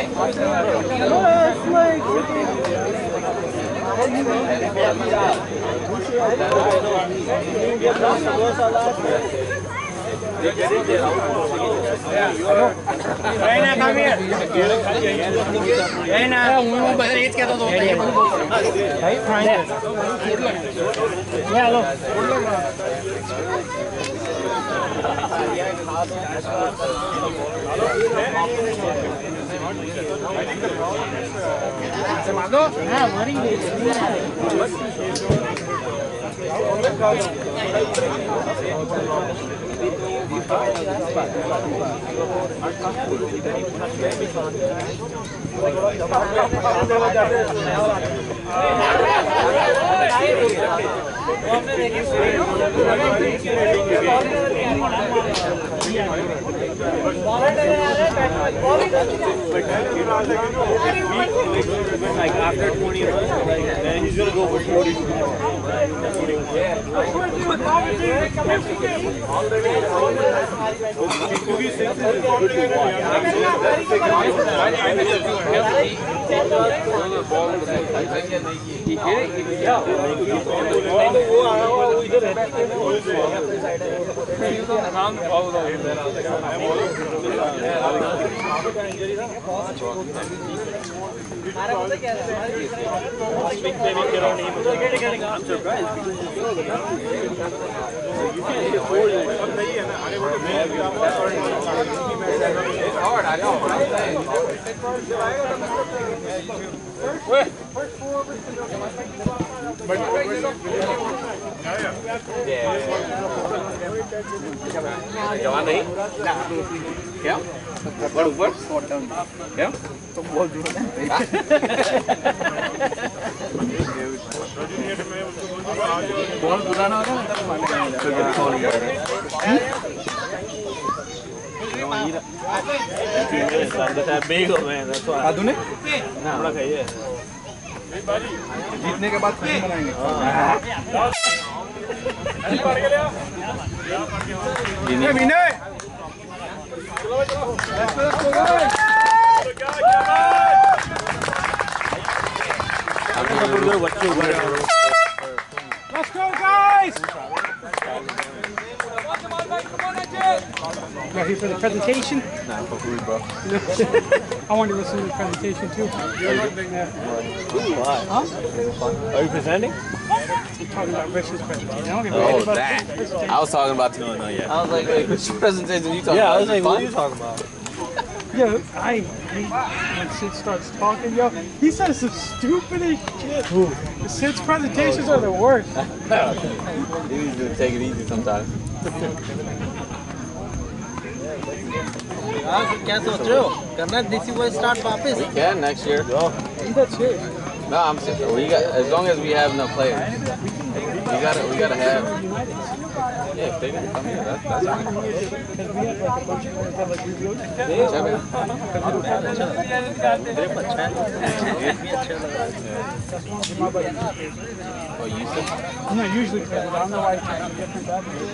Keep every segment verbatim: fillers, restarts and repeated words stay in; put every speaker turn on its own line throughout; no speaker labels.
Reina, come here. Reina. मैं बदल ये क्या तो होता है? भाई फ्राइंग. ये लो. Mando? हाँ मरी गई. Like after twenty runs, like then he's gonna go for forty. I'm surprised because you feel the mountains. You can't hit forty. It's hard, I know. जवान नहीं क्या बड़ ऊपर क्या तो बहुत दूर है बहुत पुराना होगा ना तब मालूम चलेगा बेग हो गए आधुनिक ना हमरा खाइए जीतने के बाद फिर मनाएंगे विनय विनय Let's go, guys! You're here for the presentation? No, for food, bro. I want to listen to the presentation too. Why? Huh? Are you presenting? I'm talking about Rich's presentation. I don't give a
oh,
about
that. I was talking about no, no, yeah. I was like, wait, which presentation are you talking
yeah,
about?
I was like, what are you talking about? Yo, I hate when Sid starts talking, yo. He says some stupid as shit. Ooh. Sid's presentations are the worst.
You need to take it easy sometimes.
क्या सोच रहे हो? करना है desi boy start वापस?
We can next year.
That's it.
No, I'm saying we got as long as we have enough players. We gotta, we gotta have. Yeah, if they can come here, that's that's fine. Oh, you said?
I'm not usually playing, but I don't know why I can't get different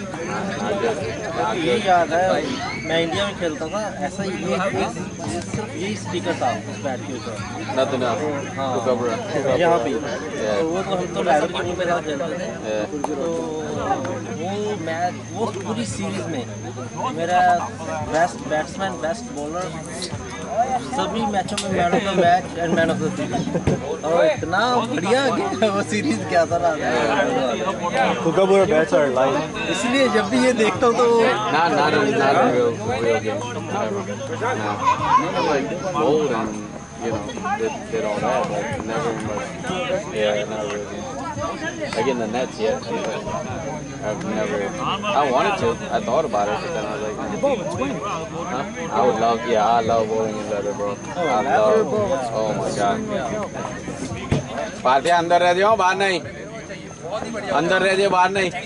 ये याद है मैं India में खेलता था ऐसा ही एक सिर्फ यही स्पीकर था उस बैट के ऊपर
Nothing else.
हाँ
यहाँ
पे तो वो तो हम तो लैडर के ऊपर खेलते थे तो वो मैच वो पूरी सीरीज में मेरा बेस्ट बैट्समैन बेस्ट बॉलर सभी मैचों में man of the match and man of the series और इतना बढ़िया गया वो सीरीज क्या था ना
Kookaburra bats are light.
इसलिए जब भी ये देखता हूँ तो
Not, not a, not a real, real game. Never. No. Like gold and you know did, did all that, but never like yeah, not a real game. Like in the nets, yeah. I've never. I wanted to. I thought about it, but then I was like, huh? I would love. Yeah, I love bowling in leather, bro. I love. Oh my god. Party अंदर रह जाओ बाहर नहीं अंदर रह जाओ बाहर नहीं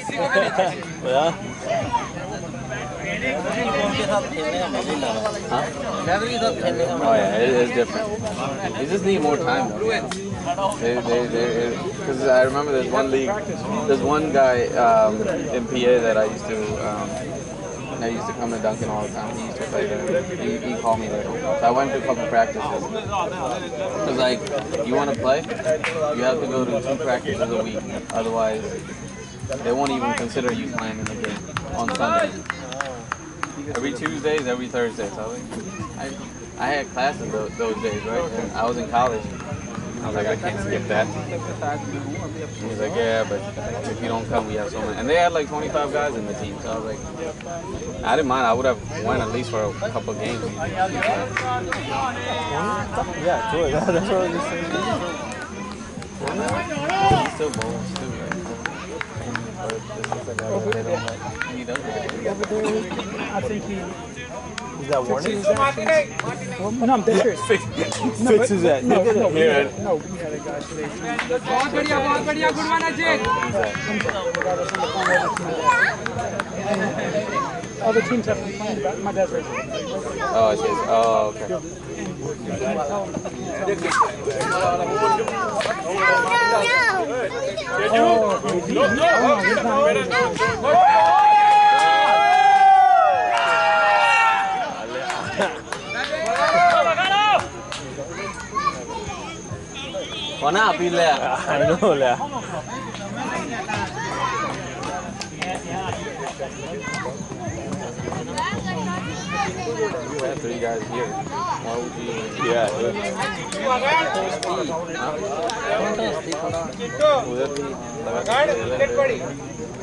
Oh yeah, it is different. You just need more time though. They, they, they, because I remember there's one league, there's one guy um, in P A that I used to um, that used to come to Duncan all the time. He used to play there. He, he called me there. So I went to a couple practices. Because, like, you want to play, you have to go to two practices a week. Otherwise, they won't even consider you playing in the game on Sunday. Every Tuesdays, every Thursday. So I, I had classes those, those days, right? And I was in college. I was like, I can't skip that. He was like, yeah, but if you don't come, we have so many. And they had like twenty-five guys in the team. So I was like, I didn't mind. I would have went at least for a couple of games.
Yeah, sure. That's what I was just saying.
He's still bowls too, right? But this looks like I they don't like. He does it.
Over there, I think he.
Is that warning?
Well, no, I'm dead serious.
Fix,
No,
fixes that.
No, no, we
Yeah.
had, no, we had a guy today.
बहुत बढ़िया बहुत बढ़िया good morning ji
Other teams have been playing about my dad's racing.
Oh, I see. Oh, okay.
Kona apil le.
I know that.
You have three guys here. Why would you?
Yeah.
उधर भी लगा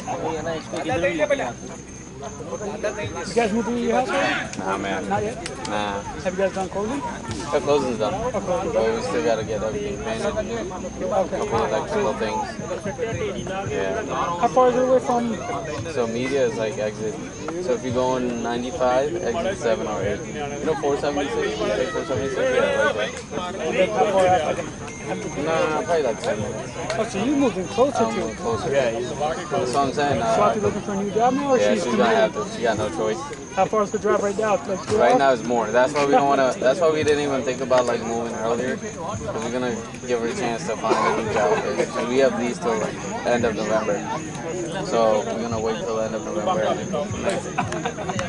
You guys moved into your house already?
Nah, man.
Not yet?
Nah.
Have you guys done closing?
The closing's done. But we still gotta get everything painted. A couple of electrical things. Yeah.
How far is it away from?
So media is like exit. So if you go in ninety-five, exit seven or eight. You know four seventy-six? You take four seventy-six? Yeah, right there.
How far out?
Nah, probably like ten minutes.
Oh, so you moved in closer
I'm
to
moving
it.
closer.
Yeah.
That's what I'm saying.
Swati
Uh,
looking for a new job now, or
yeah,
she's
she's gonna have to. She got no choice.
How far is the drive right now? Like two
Right
hours?
now it's more. That's why we don't want to. That's why we didn't even think about like moving earlier, because we're gonna give her a chance to find a new job. Because we have these till like end of November, so we're gonna wait till end of November and then go from there.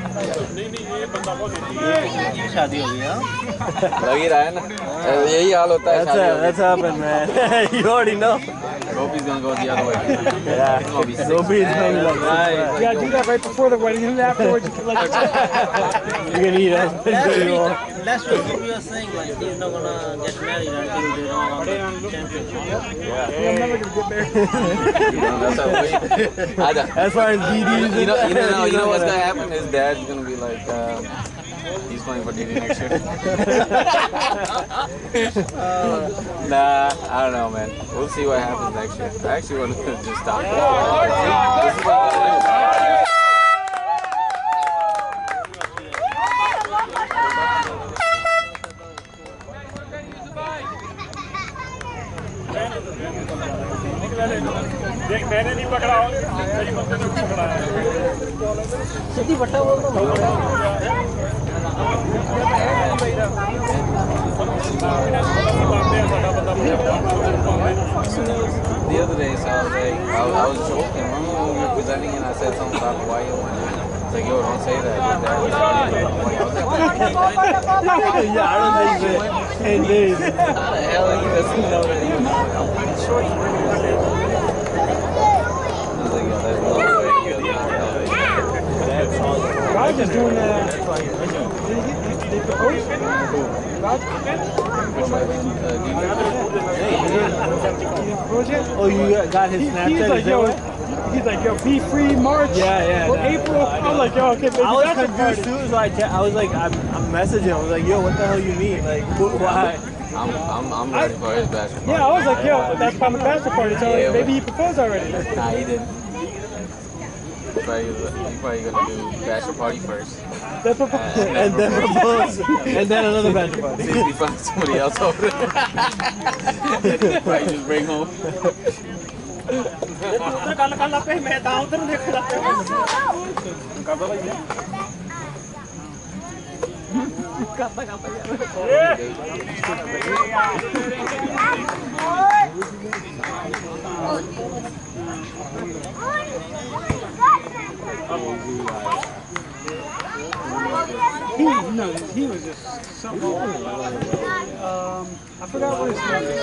शादी हो गई हाँ
लग ही रहा है ना? यही हाल होता है
That's
शादी
a,
होने
that's happened, man. You already know.
के। Gopi's gonna go the other way.
Yeah.
It's gonna be
So be it's gonna be like
Right.
You gotta do that right before the wedding, and then afterwards you can like.
you can eat as much as you want.
Last week we were saying like he's not gonna get married until they don't want the championship.
I'm never gonna get married.
You know, that's how we. I don't-
As far as D D is
You know, you know, you know what's
that.
gonna happen? His dad's gonna be like, uh, he's playing for D D next year. Nah, I don't know, man. We'll see what happens next year. I actually want to just stop. This is what I'm gonna do.
मैंने नहीं पकड़ा कई बंदे ने पकड़ा है
सीधी बट्टा बोल दो
The other day, so I was like, I was, I was joking. Remember when we were presenting and I said something about Hawaii and whatnot? It's like, yo, don't say that. Your dad was from Hawaii. I was like,
Yeah, I don't think so. Ten days.
how the hell he doesn't know that he was Hawaii? I'm pretty sure he really was there. I was like, yo, there's no way he does not know that.
Raj is doing uh Did he get? Did they propose? Raj?
Which one? Uh, do you
He didn't propose yet?
Oh, you got his
He,
Snapchat?
he's
Is
like,
that
yo,
what?
he's like, yo, be free March.
Yeah, yeah,
Or
no.
April. I'm like, yo, okay, baby,
I was
that's a
confused
party.
too, so I, te- I was like, I'm, I'm messaging. I was like, yo, what the hell you mean? Like, wh- why?
I'm, I'm, I'm ready for his bachelor
Yeah, I was like, yo, that's probably the bachelor party. So
Yeah,
like, maybe he proposed already.
Nah, he didn't. He's probably, he's probably gonna do bachelor party first.
That's what.
And
And then propose. And then another bachelor party.
See if he finds somebody else over there. Probably just bring home.
कल कल पे मैं था उधर देख रहा था
He, no, he was just something. Um, I forgot what his name is.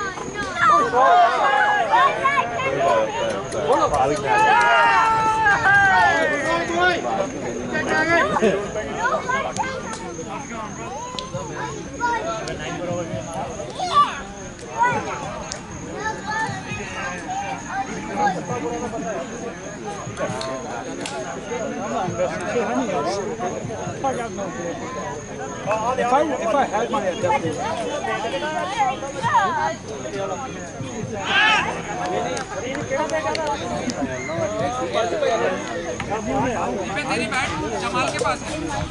I got no bid. If I if I had money, I'd definitely.
तेरी बैट जमाल के पास है।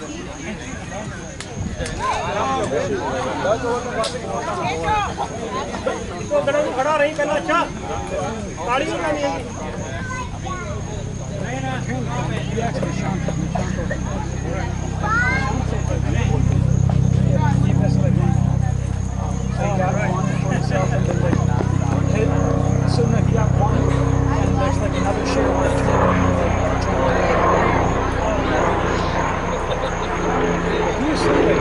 तो खड़ा रही पहला अच्छा ताड़ी नहीं करनी है
So no, he got one, and there's like another share left. He was like,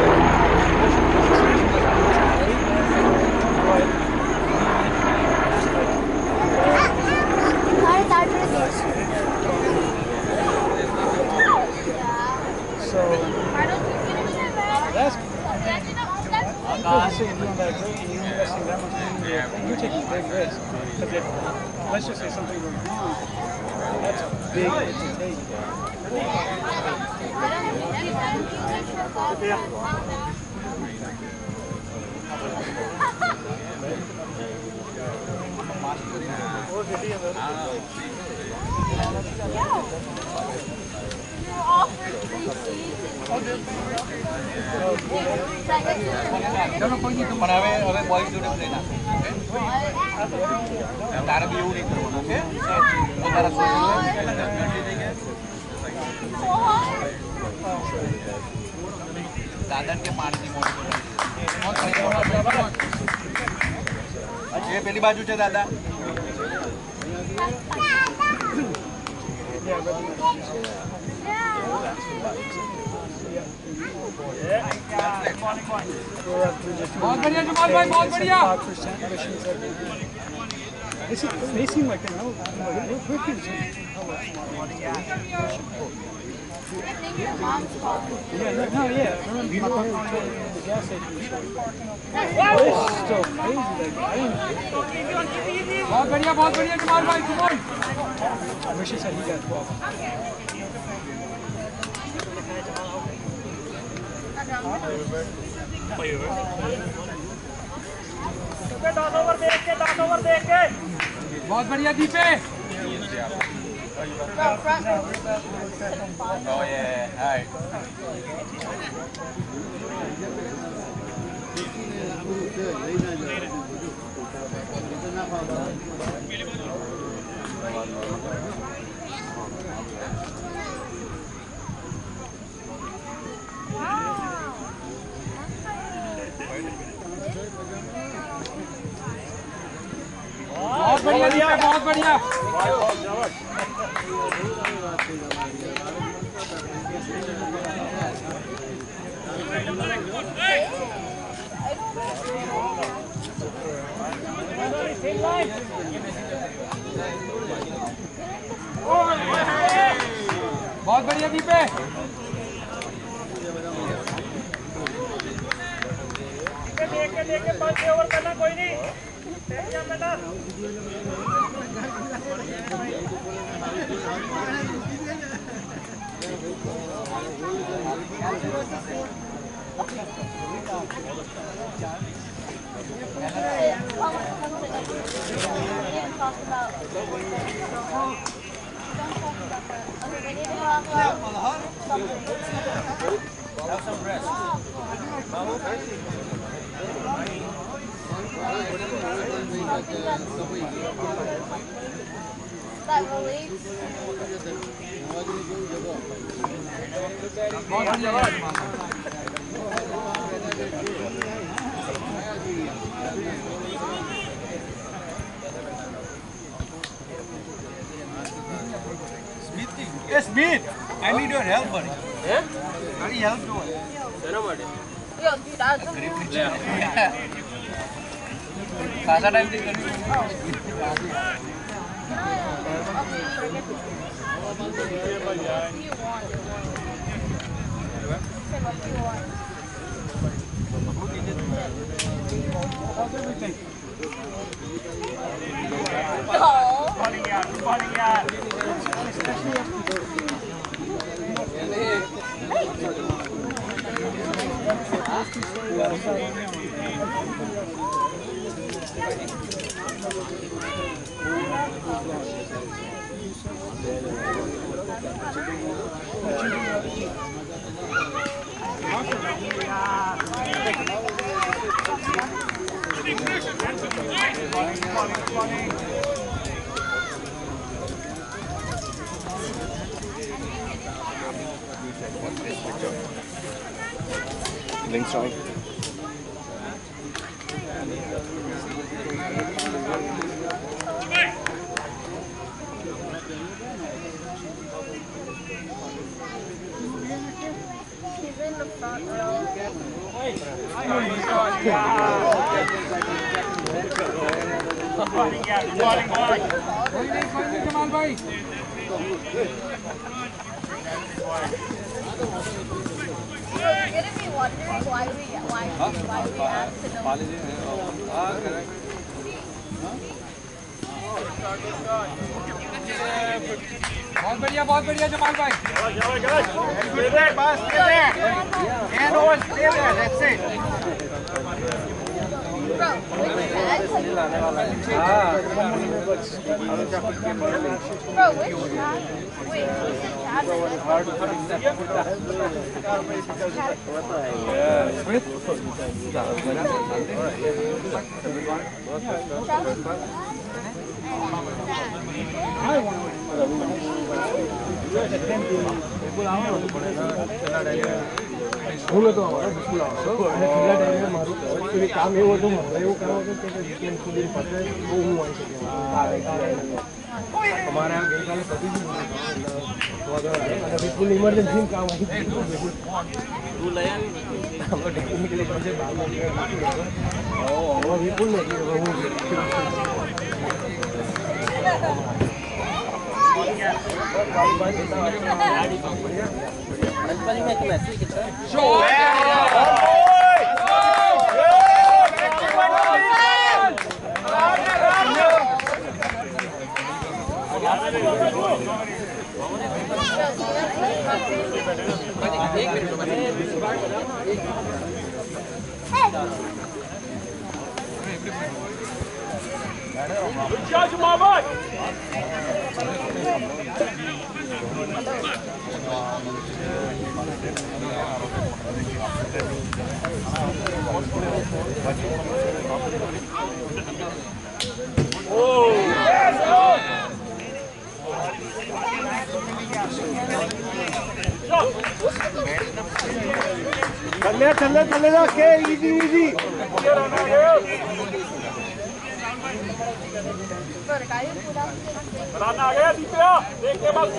so that's I'm not saying doing that great and you're investing that much money in your thing. You're taking big risks. Because if, let's just say something goes wrong, that's a big hit to take.
चलो कोई नहीं तुम बनावे अबे boys जोड़े लेना okay तारा भी unique okay वो तारा सोच दादर के पानी की मोटर ये पहली बाजू છે दादा बहुत बढ़िया जमाल भाई बहुत बढ़िया
They seem like they know. We're cooking. Yeah, no, no, yeah. I remember my mom told me at the gas station. It's still crazy. Like, I didn't.
बहुत बढ़िया बहुत बढ़िया जमाल भाई Suman
I wish he said he got twelve.
दस over देख के दस over देख के
बहुत बढ़िया दीपे Oh yeah, hi. बहुत बढ़िया दीपे बहुत बढ़िया बहुत बढ़िया दीपे
देख के देख के पांच छह ओवर करना कोई नहीं टेंशन बेटा
Have some rest.
That relieves.
बहुत बढ़िया Smith, I need your help, buddy.
Yeah?
I need help, bro. खासा टाइम दे कर
Links right.
He's in the front row. You're gonna be wondering why we why we why we asked to know.
बहुत बढ़िया बहुत बढ़िया जमाल भाई stay there boss stay there hand over stay there that's it
Bro, which bag? Bro, which bag? Wait, who's in
school હતો અમારો school આવતો અને છેલ્લા ટાઈમે મારું એકચ્યુઅલી કામ એવું હતું મારે એવું કામ હતું કે વીકેન્ડ સુધી પાસે બહુ હું આવી શક્યો અમારે આ ગઈકાલે પતી ગયું અને બિલકુલ ઇમરજન્સી કામ આવી આપણે ટેકનિકલી પાસે બાર વિપુલ નથી હું
Anybody make a message?
Good judge, my boy.
चले चले चले जा के इजी इजी
राना आ गया दीपिया देख के बस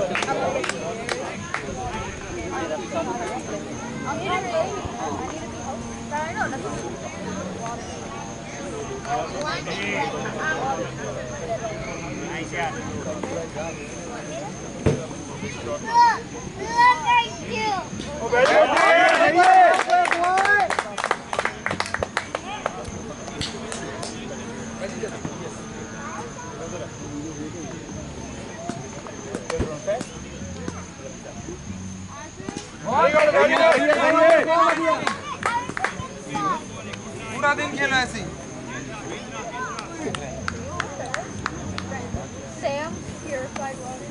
पूरा दिन खेला ऐसे ही
Sam, purified water.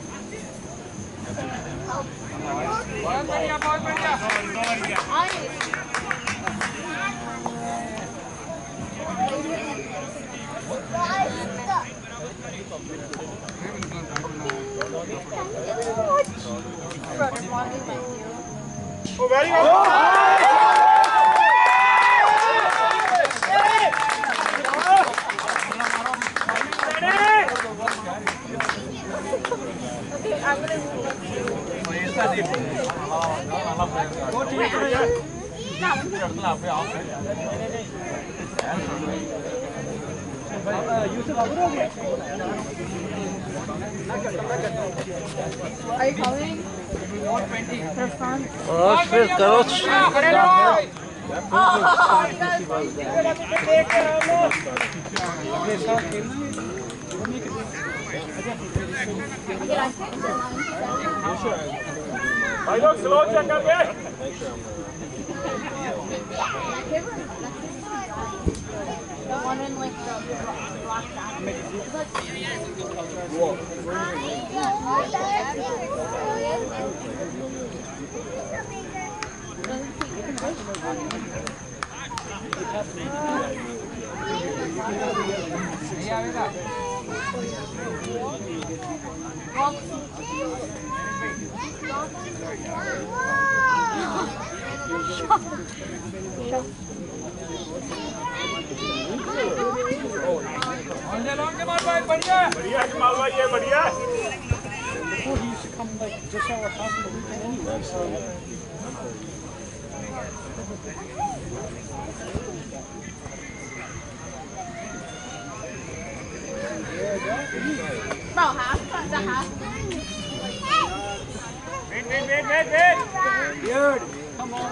बहुत बढ़िया बहुत बढ़िया
Brother, water like you.
Oh, very good.
Okay, I'm gonna move. Are you coming? For fun?
और फिर करो
Oh, you guys
अगले साल खेलना है
भाई लोग स्लो चेक करके
the one in like the block
बढ़िया बढ़िया जमाल भाई ये बढ़िया
before he used to come like just our house on the weekend anyway so
bro, half the half.
wait wait wait wait wait
Dude, come on.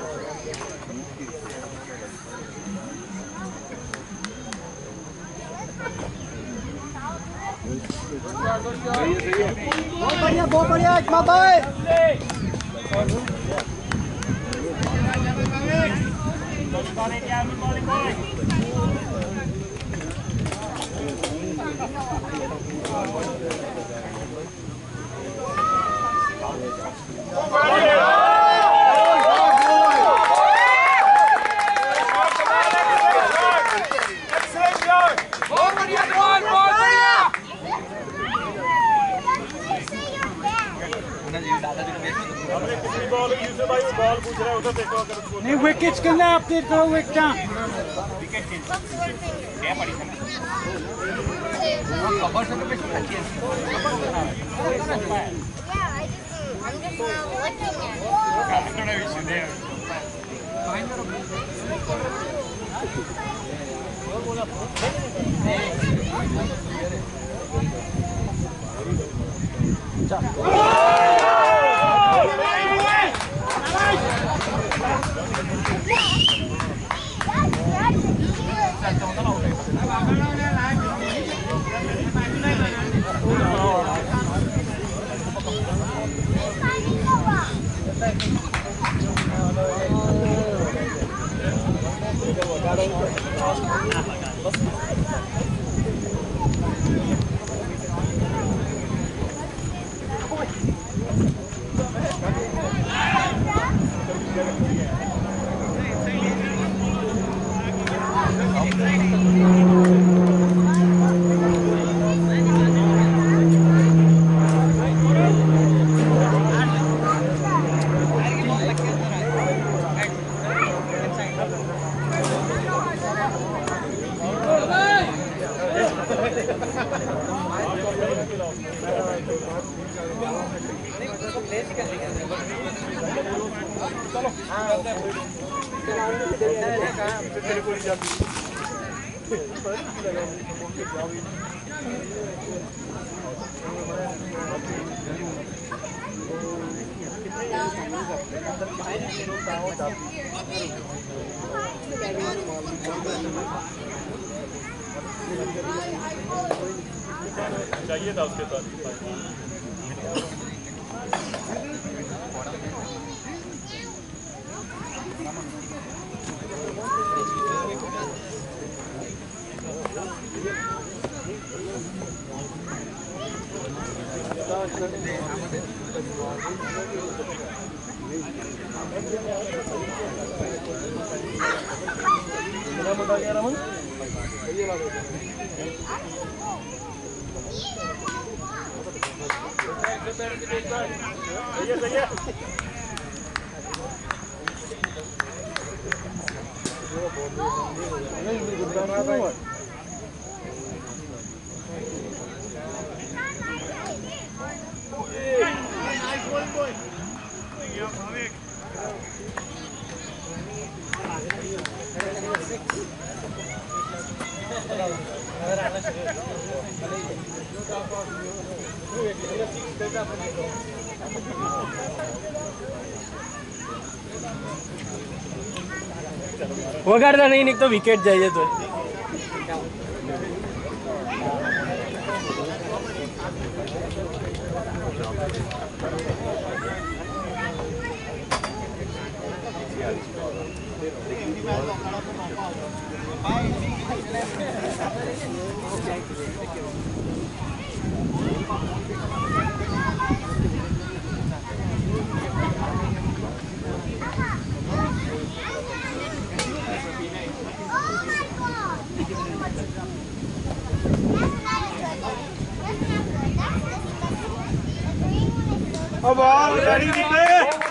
बहुत बढ़िया बहुत बढ़िया इस्माइल भाई
नहीं विकेट्स करना है अपडेट करो विकेट
चाहिए था उसके साथ
वगाड़ता नहीं नहीं तो विकेट जाइए तो
अब बॉल रेडी दीपे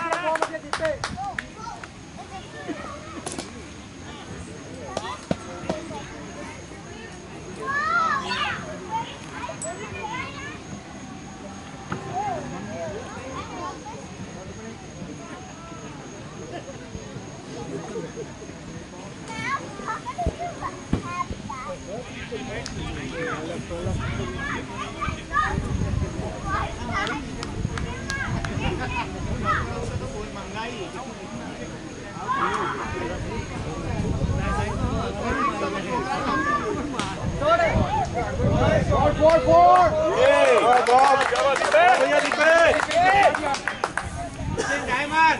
Four, four. Hey, all right, Bob. Bhaiya Deepesh. Diamond.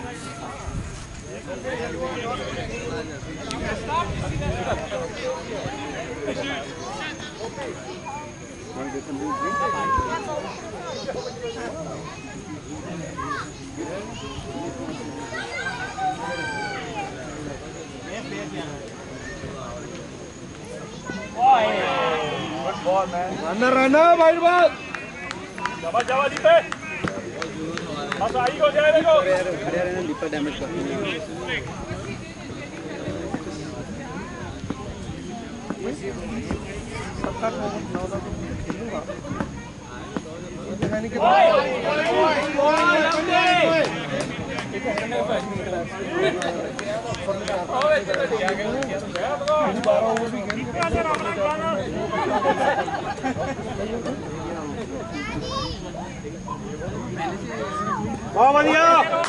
Good ball, man. Runner, runner, wide ball. Java, Java, Deepesh. बस आई को जाए देखो
खड़े रहना दीपक डैमेज करते हैं
बहुत बढ़िया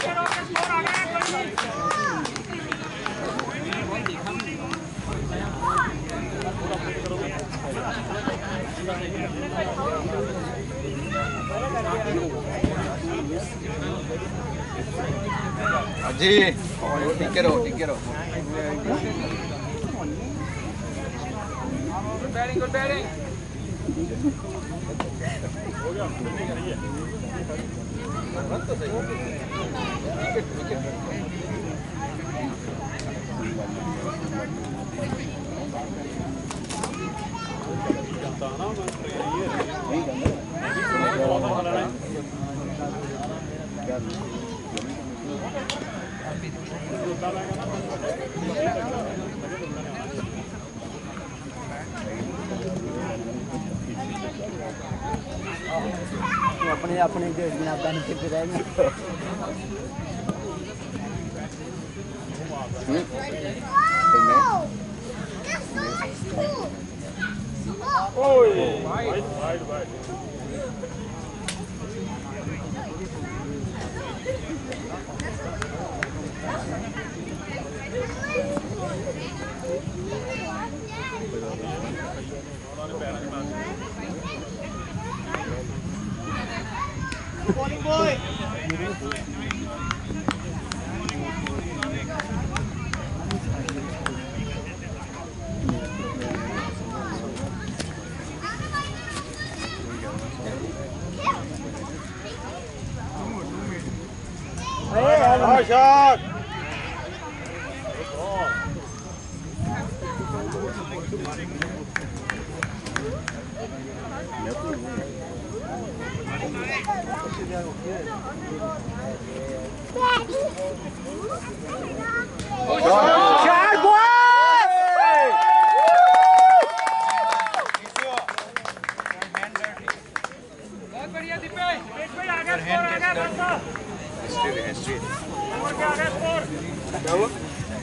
जी टिके रहो टिके रहो
गुड बैटिंग गुड बैटिंग तो सही
अपने अपने बेनिफिट रहेंगे
Bowling boy. Hey, shot. Shot, boy!
बहुत बढ़िया दीपेश दीपेश भाई आगे स्कोर आगे बच्चा
स्ट्रेट है स्ट्रेट
स्कोर के आगे स्कोर
क्या हुआ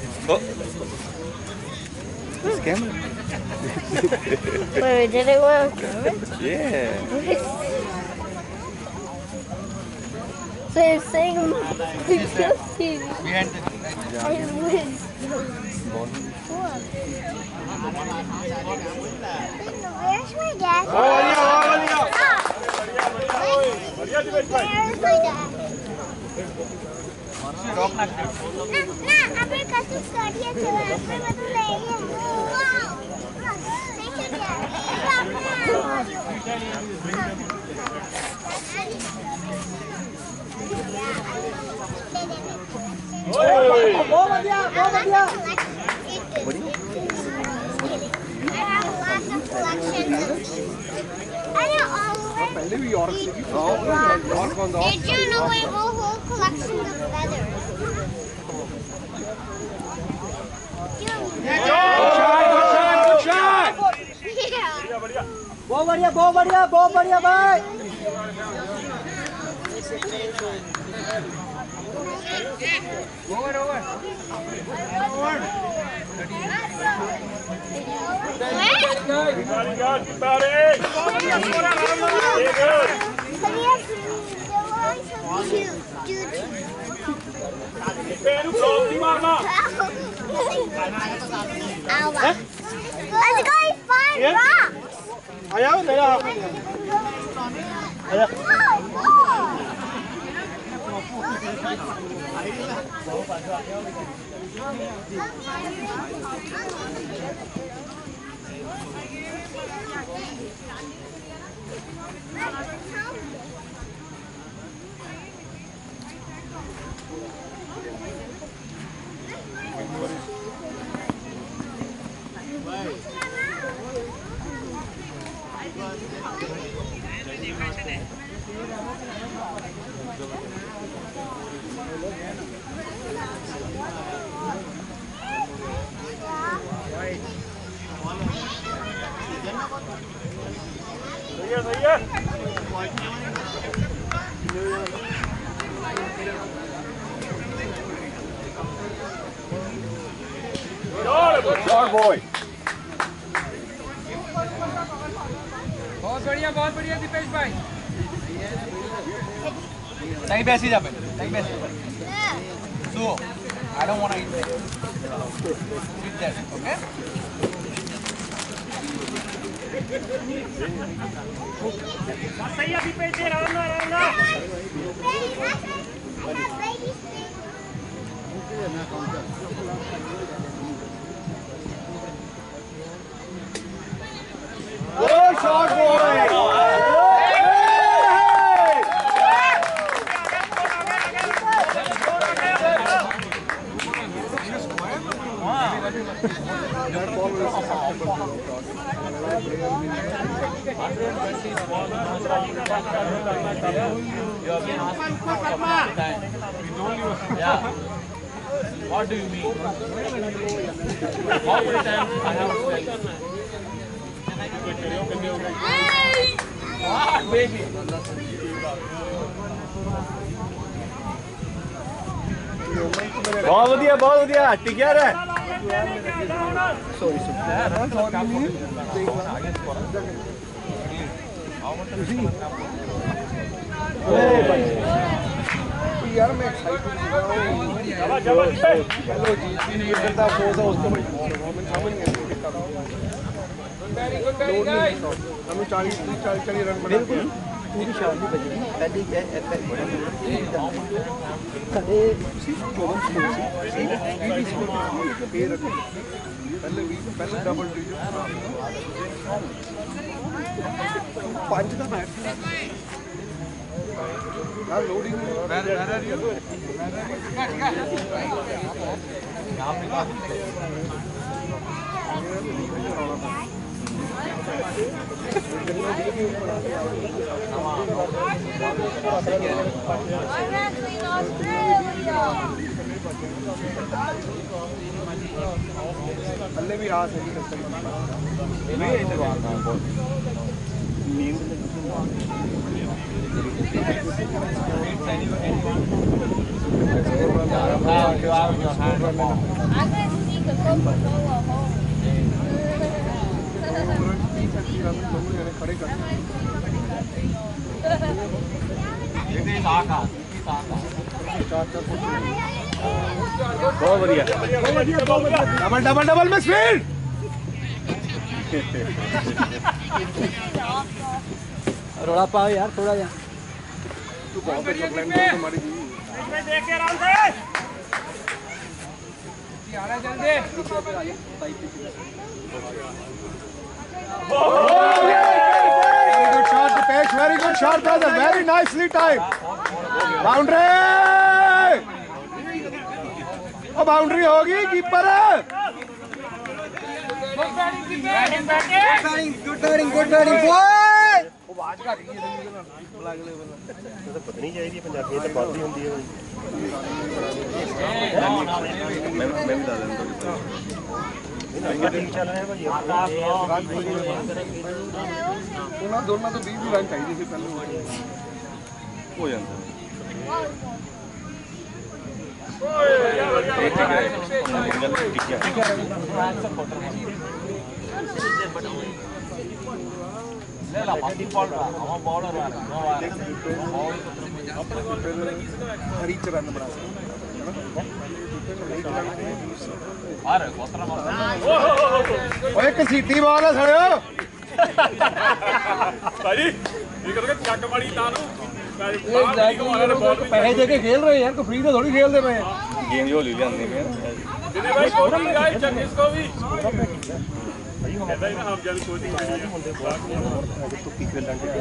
This camera?
Wait, did it work?
Yeah.
So you're saying it's guilty.
Behind the
I win. Where's my dad?
बढ़िया दिवेश भाई
Where's my dad? ना ना अबे कसम काटिए चला अबे मतलब लेंगे वाओ देखिए क्या
बहुत
बढ़िया बहुत बढ़िया
पहले भी यॉर्क से भी यॉर्क कौन सा
Did you know I have a whole collection of feathers?
Good shot, good shot, good shot.
Yeah.
बहुत बढ़िया बहुत बढ़िया बहुत बढ़िया भाई
Over, over.
Very good, keep batting. Very good. Pedro, close the marna.
Let's go find rocks.
आया मेरा आया
सही है, सही है. Good shot, boy.
बहुत बढ़िया बहुत बढ़िया दीपेश भाई नहीं बैसी जा पहले नहीं बैसी so I don't want to eat eat that okay
सही है दीपेश जी रहना रहना
Good shot, boy.
Yeah. What do you mean? How many times I have said? What, baby?
बहुत बढ़िया बहुत बढ़िया टिक यार है यार मैं एक्साइटेड चलो जीत भी नहीं करता फोर्स है उसको मैं समझ नहीं
वेरी गुड वेरी नाइस
हमें चालीस चालीस चालीस रन बना बिल्कुल पूरी शादी बजी पहली क्या कदे सिर्फ चौवन स्कोर से बीस स्कोर पे रखे पहले भी पहले डबल डिजिट पांच का मैच यार loading where where are you पहले भी आ सही कर सकते खड़े कर बहुत बढ़िया डबल डबल डबल में स्पीड रोड़ा पाओ यार थोड़ा यार तू बहुत अच्छा प्लान कर हमारी
देख के आराम से
आ रहा जल्दी
Very good shot, Dipesh. Very good shot, brother. Very nicely timed. Boundary. Oh, boundary होगी keeper.
Good batting, batting, batting.
Good batting, good batting, boy.
ਉਹ ਬਾਜ ਘਟ ਗਈ ਇਹਦੇ ਨਾਲ ਬਲਾ ਅਗਲੇ ਬੰਦਾ ਇਹ ਤਾਂ ਪਤਾ ਨਹੀਂ ਚਾਹੀਦੀ ਪੰਜਾਬੀ ਤਾਂ ਬਾਦੀ ਹੁੰਦੀ ਹੈ ਮੈਂ ਮੈਂ ਵੀ ਦੱਸ ਦਿੰਦਾ ਇਹਨਾਂ ਟੀਮ ਚੱਲ ਰਿਹਾ ਭਾਈ
ਉਹਨਾਂ ਦੋਨਾਂ ਤੋਂ ਵੀਹ ਰਨ ਚਾਹੀਦੀ ਸੀ ਪਹਿਲਾਂ
ਹੋ ਜਾਂਦਾ
ले ला बाकी बॉल रहा हम बॉलर रहा
हरी रन बना
अरे कोतरा मार
ओए कसीटी बॉल है सड़ियो
ਭਾਈ ਇਹ ਕਰਕੇ ਚੱਕ ਮਾੜੀ ਤਾਂ ਨੂੰ
पैसे देके खेल रहे हैं यार को फ्री तो थोड़ी खेलते पे
गेम जो ले लेंदे में जिन्हें भाई कोचिंग गाइस चेक इसको भी भाई कहता है ना हम जल्दी कोचिंग ਹੁੰਦੇ तो की खेलਣ के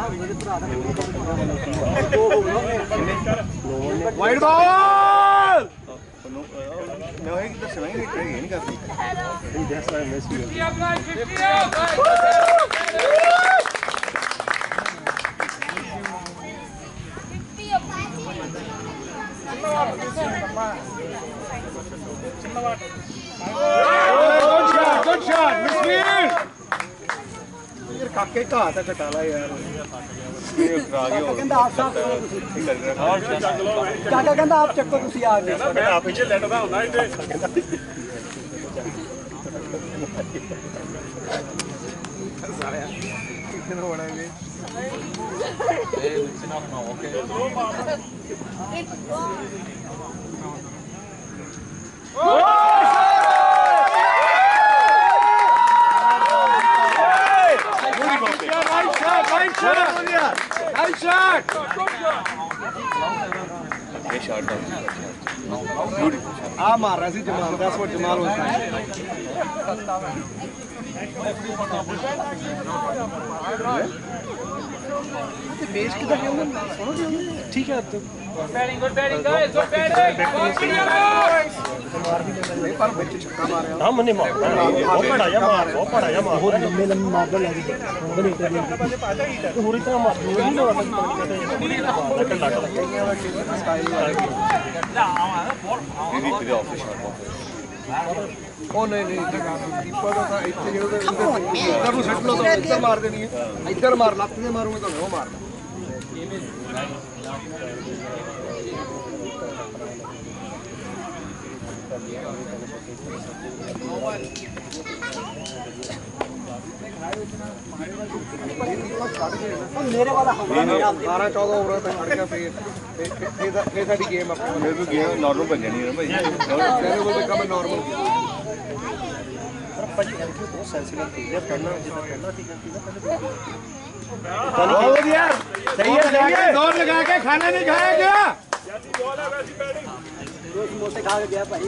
वाइड बॉल
मैं एक दसना ही नहीं करती ये दस बार मिस हो गया
Good shot, good shot, Misfield. यार काके का आता कटाला यार
ये आ गया
कहंदा आप साफ करो ਤੁਸੀਂ ਕਾਕਾ ਕਹਿੰਦਾ ਆਪ ਚੱਕੋ ਤੁਸੀਂ ਆ ਗਏ
मैं आप पीछे लेटदा ਹੁੰਦਾ ਇੱਥੇ
ਸਾਲਿਆ ਕਿਹਨੂੰ ਬਣਾਏਗੇ
ए नीचे ना okay
Nice shot, nice shot. Nice shot.
ये शॉट था
आ मार रहा सी जमाल that's what जमाल होता है बेच किधर खेलना सुनो ठीक है तो
Batting, good batting, guys. Good batting. Good batting.
नहीं पर बच्चे छक्का मारे हैं
हां मने मार बहुत बड़ा या मार बहुत बड़ा या मार
बहुत लंबे लंबे मार लगे बड़े इंटरव्यू
तो पूरी तरह मार दूंगा नहीं लगा दीदी दीदी ऑफ शॉट
ਉਹ ਨਹੀਂ ਨਹੀਂ ਕੀਪਰ ਦਾ ਤਾਂ ਇੱਥੇ ਜਿਹੜਾ ਇੱਧਰ ਨੂੰ ਸੱਟ ਲੋ ਤਾਂ ਇੱਧਰ ਮਾਰ ਦੇਣੀ ਹੈ ਇੱਧਰ ਮਾਰ ਲੱਤ ਤੇ ਮਾਰੂਗੇ ਤਾਂ ਉਹ ਮਾਰਨਾ मेरे वाला बारह चौदह ओवर तक छड़ गया फिर फिर फिर साडी गेम अपने
मेरे को गेम नॉर्मल बन जानी है ना भाई
कहने बोलते कम नॉर्मल
भाई इनके बहुत सेंसिटिव प्लेयर करना जितना करना ठीक है
बहुत यार सही है सही है दौड़ लगा के खाना नहीं खाया गया
जैसी बॉल है वैसी बैटिंग
दो समोसे खा के गया भाई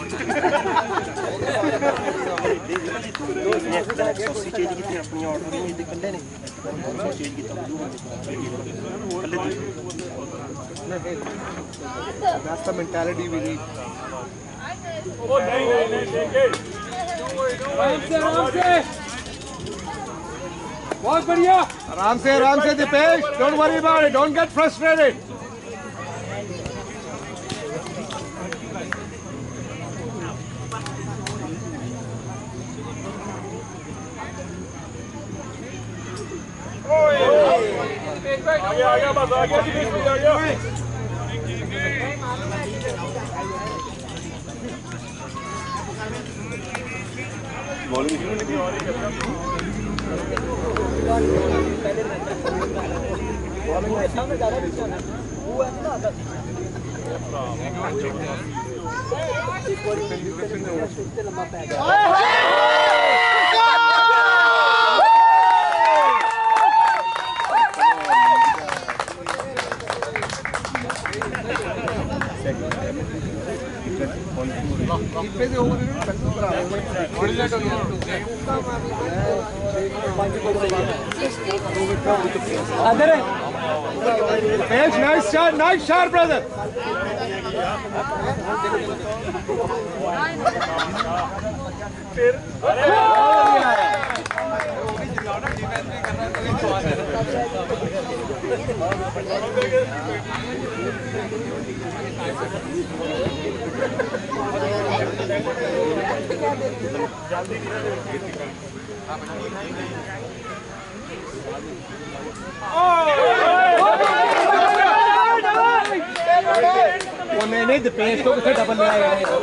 सॉसी चेंज की अपनी ऑर्डर नहीं इधर कल्ले ने सॉसी चेंज की ब्लू कल्ले
that's the mentality we need
ओ नहीं नहीं नहीं देंगे
आराम से, आराम से. बहुत बढ़िया.
आराम से आराम से Dipesh don't worry about it don't get frustrated
आ गया आ गया बस आ गया जी बीच में आ गया बॉलिंग शुरू नहीं हो रही है
Nice shot, nice shot, brother. नहीं नहीं डिफेंस तो किसे डबल ले आया है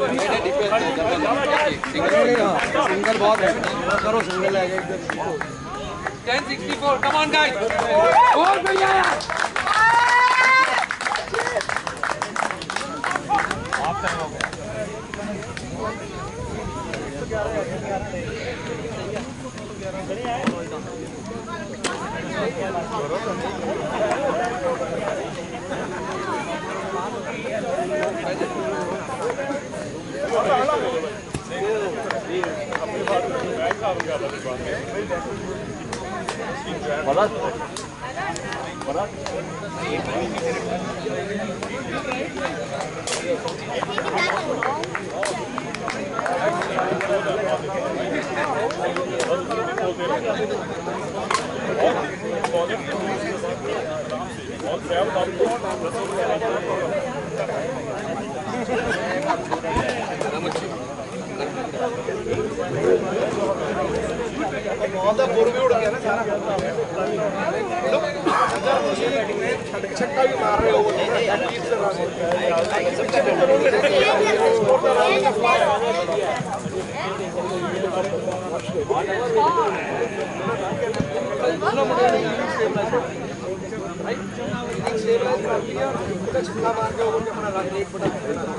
सिंगल सिंगल बहुत है करो सिंगल ले गए ten sixty-four come on guys बहुत बढ़िया यार आप टाइम हो गया छक्का भी मार रहे हो छक्का मार के ओवर के अपना रन एक बटा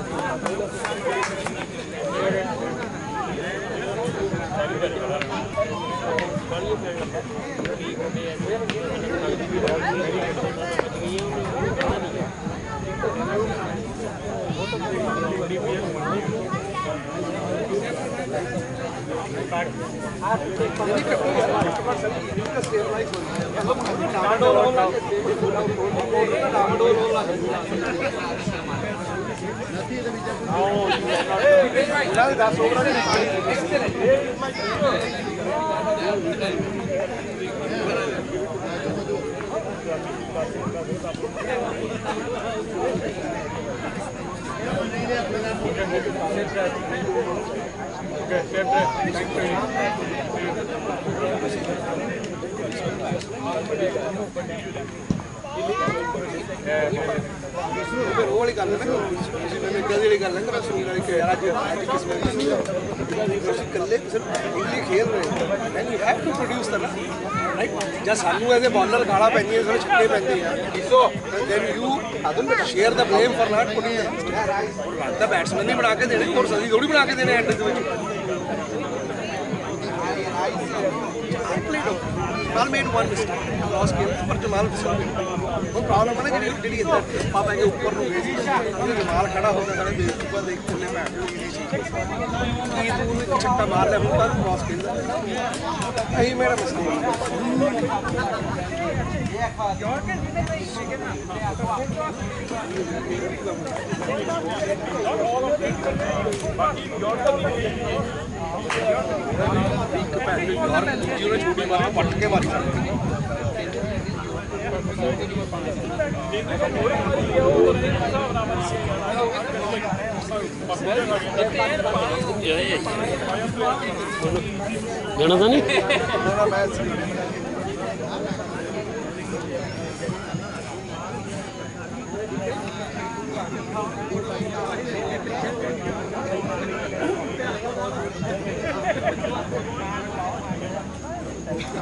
वाली गल है ना गल वाली गल है ना सुनी वाली कि यार आज आज किस में ਤੁਸੀਂ ਇਕੱਲੇ ਸਿਰਫ ਇੰਗਲੀ ਖੇਲ ਰਹੇ ਹੋ and you have to produce the right ਜਾਂ ਸਾਨੂੰ ਐਜ਼ ਅ ਬਾਲਰ ਗਾਲਾਂ ਪੈਂਦੀਆਂ ਸਾਨੂੰ ਛੱਕੇ ਪੈਂਦੇ ਆ so then you other share the blame for not putting the ਤਾਂ ਬੈਟਸਮੈਨ ਨਹੀਂ ਬਣਾ ਕੇ ਦੇਣੇ ਹੋਰ ਸਦੀ ਥੋੜੀ ਬਣਾ ਕੇ ਦੇਣੇ ਐਂਡ ਦੇ ਵਿੱਚ Jamal made one mistake, lost game, but Jamal was not. वो प्रॉब्लम है ना कि डिडी के अंदर पापा के ऊपर नो गई थी जमाल खड़ा होकर खड़े देख चुका देख चलने में ये तो उन्हें छक्का मार ले वो पर क्रॉस खेल यही मेरा मिस्टेक है छोटी मार पट के मारी
जाना था नहीं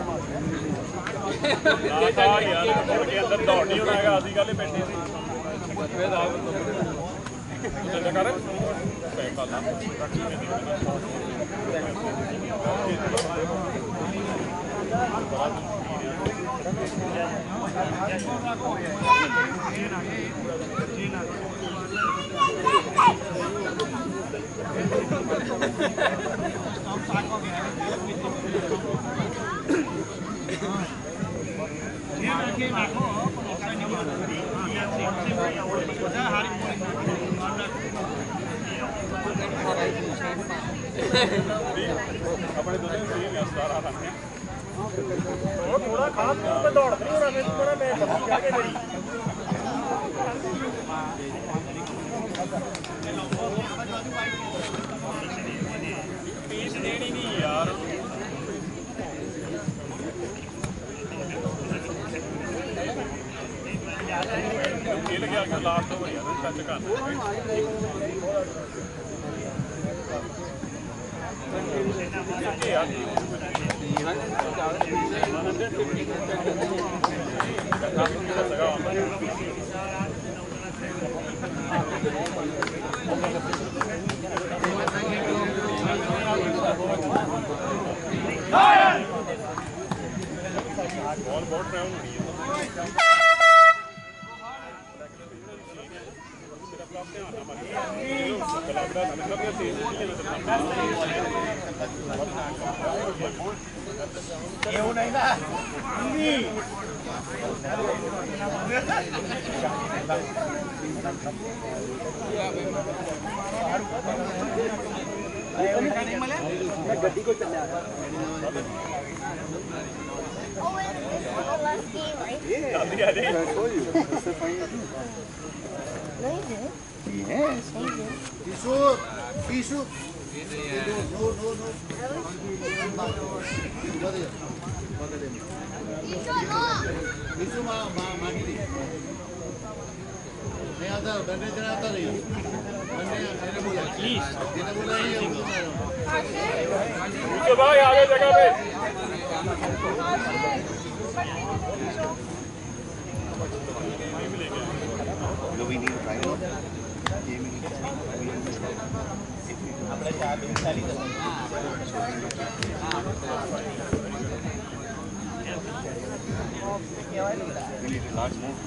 यार के अंदर दौड़ नहीं होना है आधी गल बैठे अपने दोनों से ही सारा रखते हैं वो थोड़ा खास में दौड़ रही हूं मैं थोड़ा मैं क्या के मेरी पीस देनी नहीं यार खेल गया कि लास्ट हो यार टच करना बॉल बहुत ट्रैवल हो रही है
એવું નહીં ના ગड्डी को चल
Oh, wait, this is the last game, right?
Yeah, I told you. That's the final.
No, you didn't.
Yes.
No, you didn't.
Tisu, tisu. No, no, no.
Tisu, no.
Tisu ma ma mani di. नहीं आता बनने चला आता नहीं बनने मैंने बोला please मैंने बोला ही हम
तो भाई आगे जगह पे
Do we need a final?
આપણે ચાર મિનિટ ચાલી જશે
We need a large move.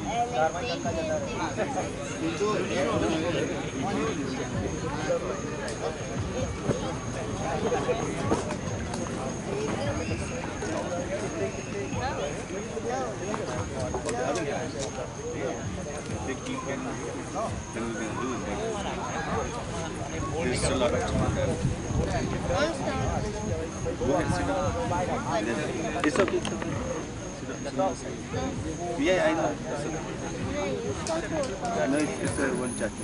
Big team can then we can do it. There's still a lot of time. Go ahead, sit down. It's okay. It's okay. Yeah, I know. No, it's, it's uh, one chat.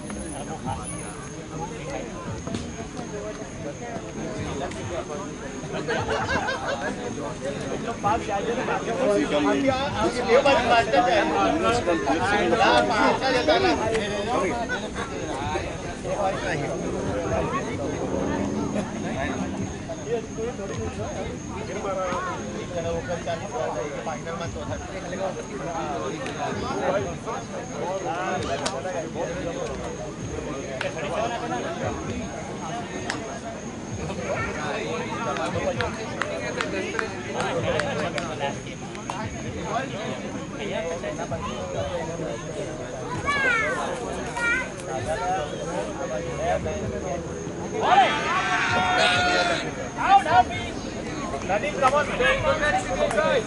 Final में चौथा खेलेगा Nadine, come on, stay in the guys.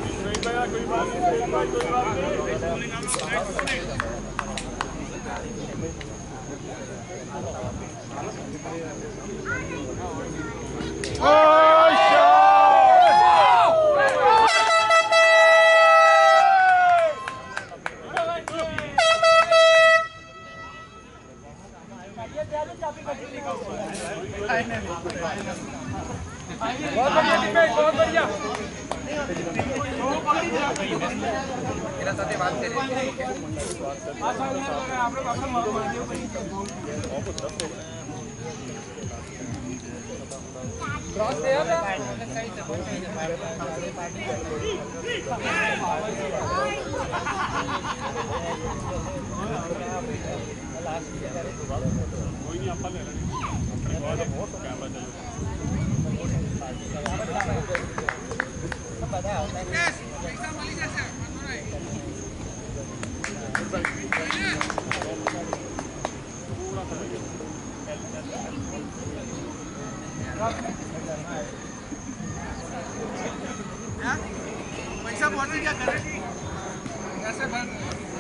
बहुत बढ़िया teammate बहुत बढ़िया मेरा साथे बात करें आप लोग अपना मत मारिए
कोई नहीं आप ले लेंगे बहुत बहुत कैमरा
पैसा बहुत क्या कर रहे कैसे बन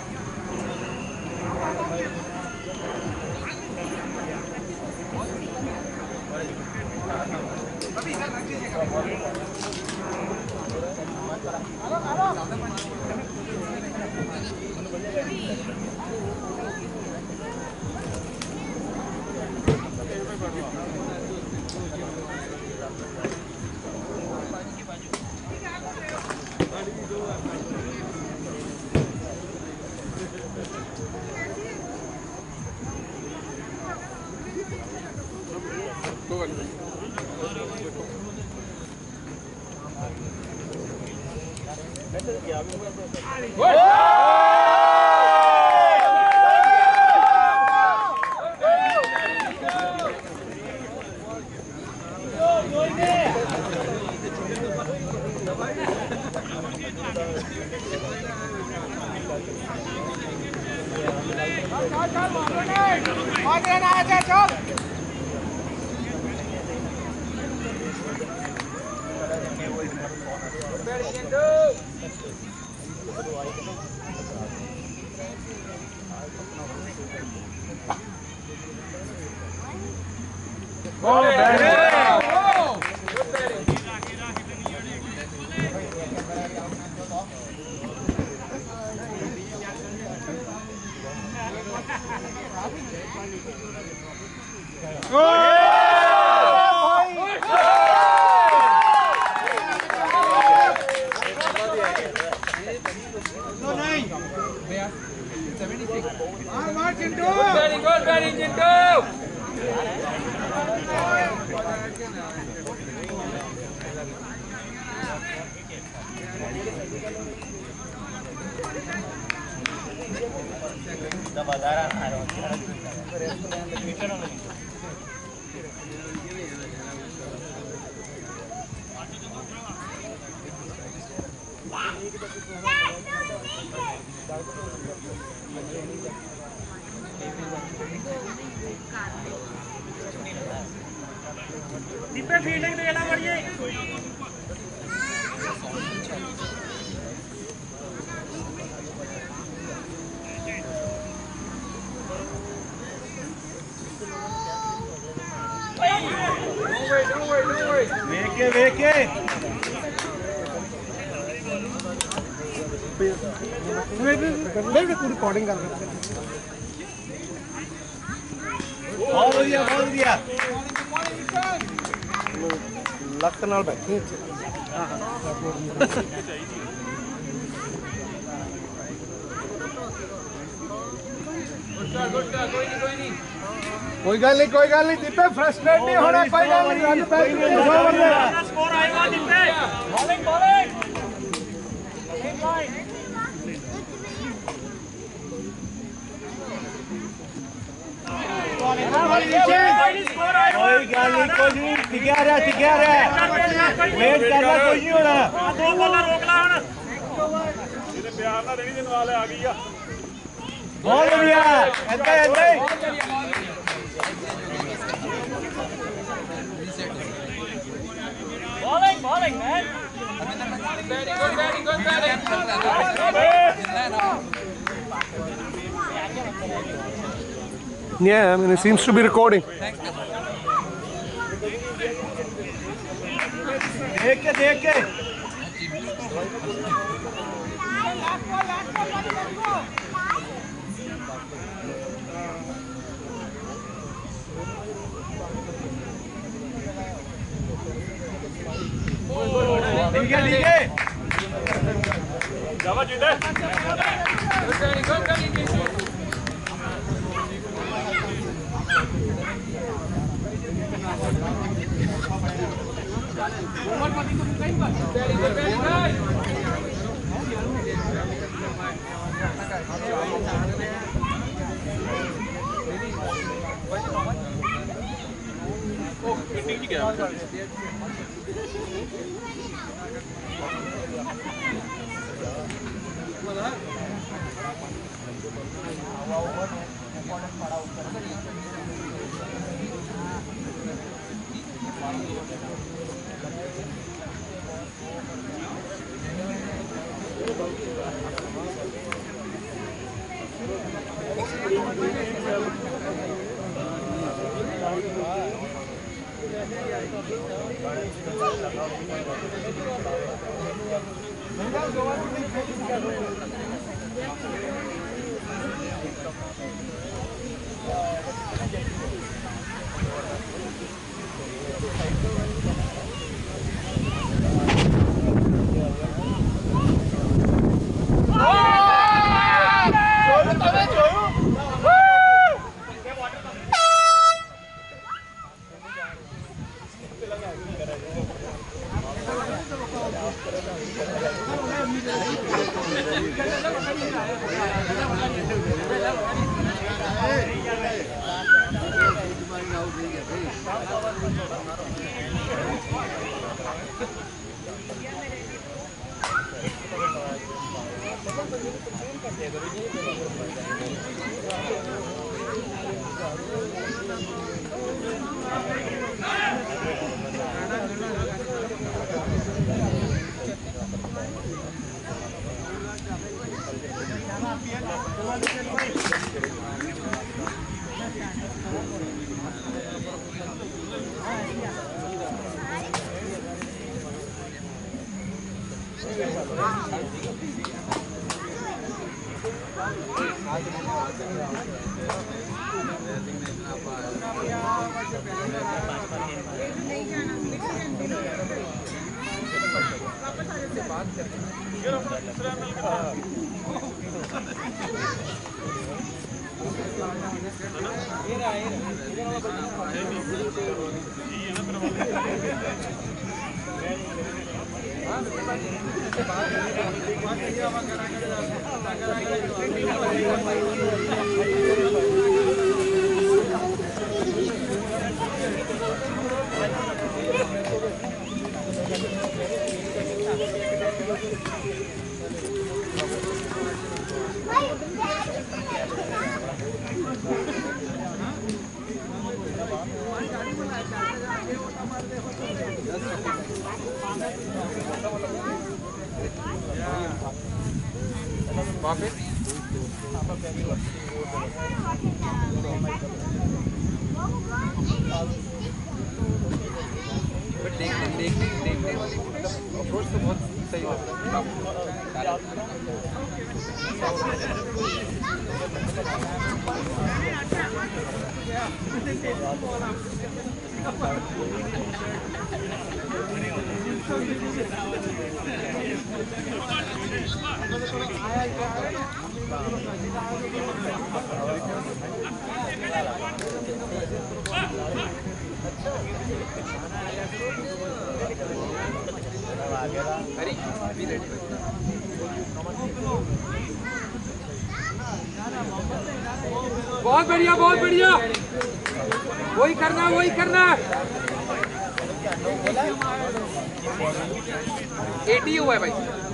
दीपे फील्डिंग देना पड़िए
वेके वेके मैं पूरी रिकॉर्डिंग कर रहा हूं बहुत बढ़िया बहुत बढ़िया ਲੱਕ ਨਾਲ ਬੈਠੀ ਕੋਈ ਗੱਲ ਨਹੀਂ ਕੋਈ ਗੱਲ ਨਹੀਂ ਦੀਪੇ ਫਰਸਟ੍ਰੇਟ ਨਹੀਂ ਹੋਣਾ ਕੋਈ ਗੱਲ ਨਹੀਂ ਰੱਜ ਪੈ ਚੁੱਕੇ ਸੌ ਬੰਦੇ
ਸਕੋਰ ਆਏਗਾ दीपे बॉलिंग बॉलिंग
कोई गल नहीं कोई नहीं टिकिया रहा टिकिया रहा वेट करना कोई नहीं होना
दो बॉलर रोक ला हन ਇਹਦੇ ਪਿਆਰ ਨਾਲ ਦੇਣੀ ਦੇਣ ਵਾਲੇ ਆ ਗਈ ਆ
बहुत बढ़िया ऐसा ऐसा
bowling bowling man very good very good
Yeah, I mean, it seems to be recording.
देख के देख के ठीक है ठीक है
जावा जीते
बहुत बढ़िया बहुत बढ़िया, वही करना वही करना। एटी हुआ है भाई,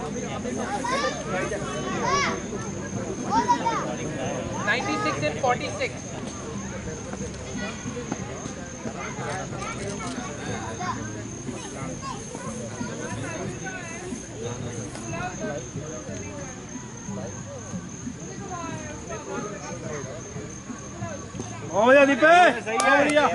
ninety six and forty six.
हो गया दीपे, सही है।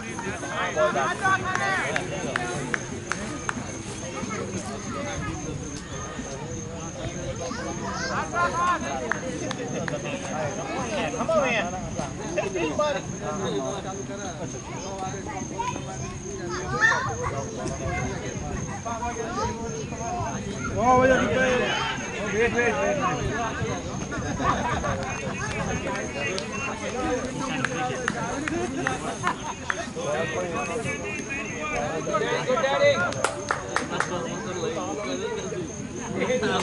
हो गया दीपे, वेट वेट
Good daddy.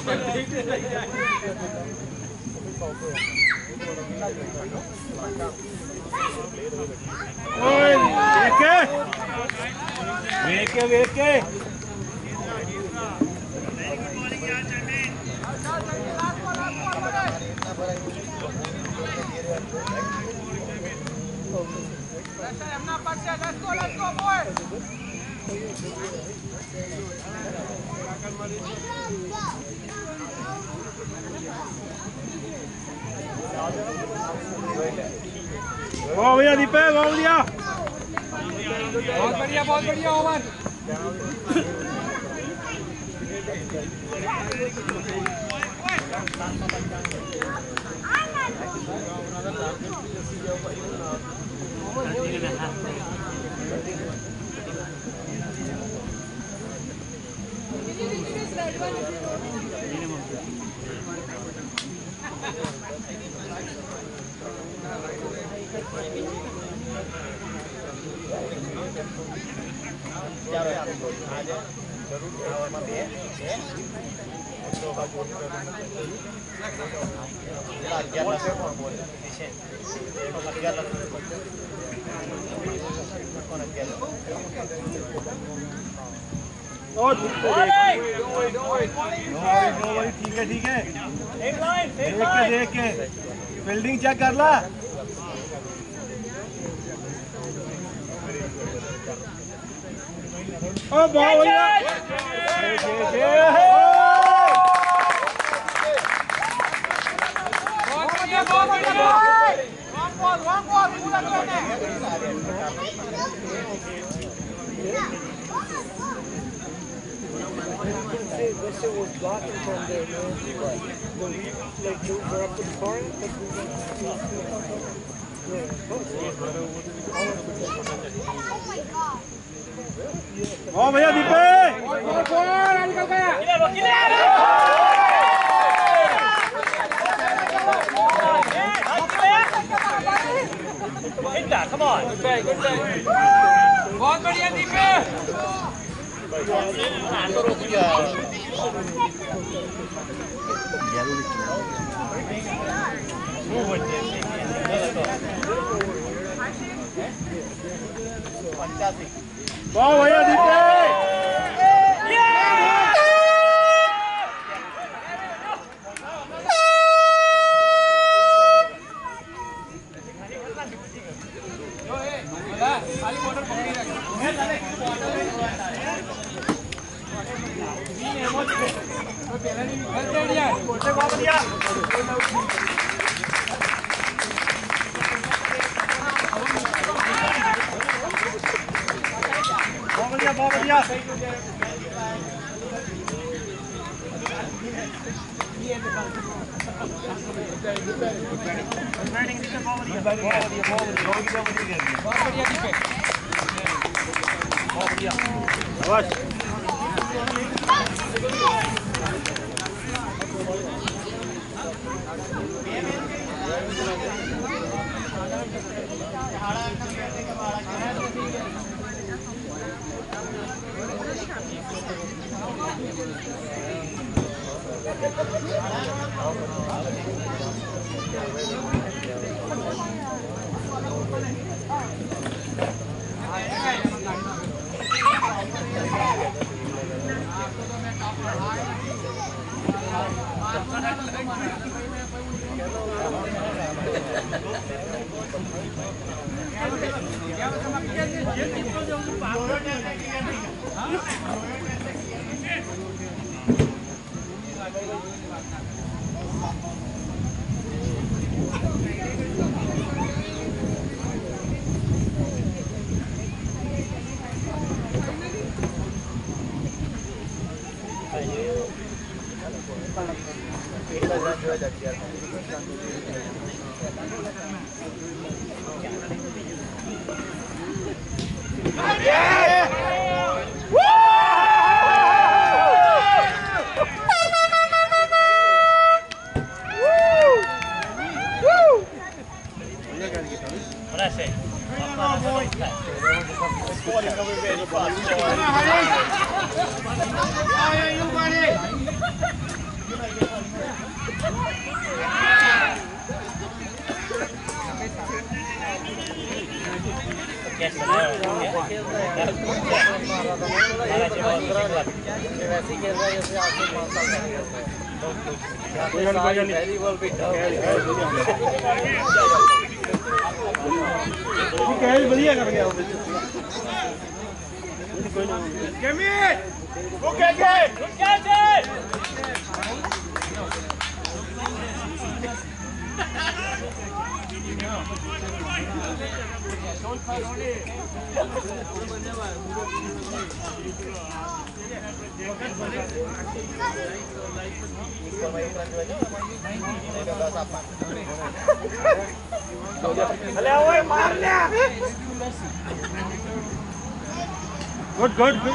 ओए देख के देख के देख के बहुत बढ़िया दीपे, बहुत बढ़िया,
बहुत बढ़िया, बहुत बढ़िया ओवर।
और ठीक है ठीक है, एक लाइन देख के देख के फील्डिंग चेक कर ला। ओ बहुत बढ़िया,
बहुत बढ़िया, बहुत बढ़िया। वन बॉल, वन बॉल पूरा करना है।
This was blocking from there, man. Like, the, like, they were up to the car, but we went to
ओ भैया दीपे,
निकल गया। बहुत बढ़िया दीपे।
बहुत बढ़िया दीपे।
वैसे ही खेल रहा है जैसे आपसे पाँच साल पहली बॉल पे
कैच बढ़िया कर गया
वो क्या क्या है क्या है
गुड गुड गुड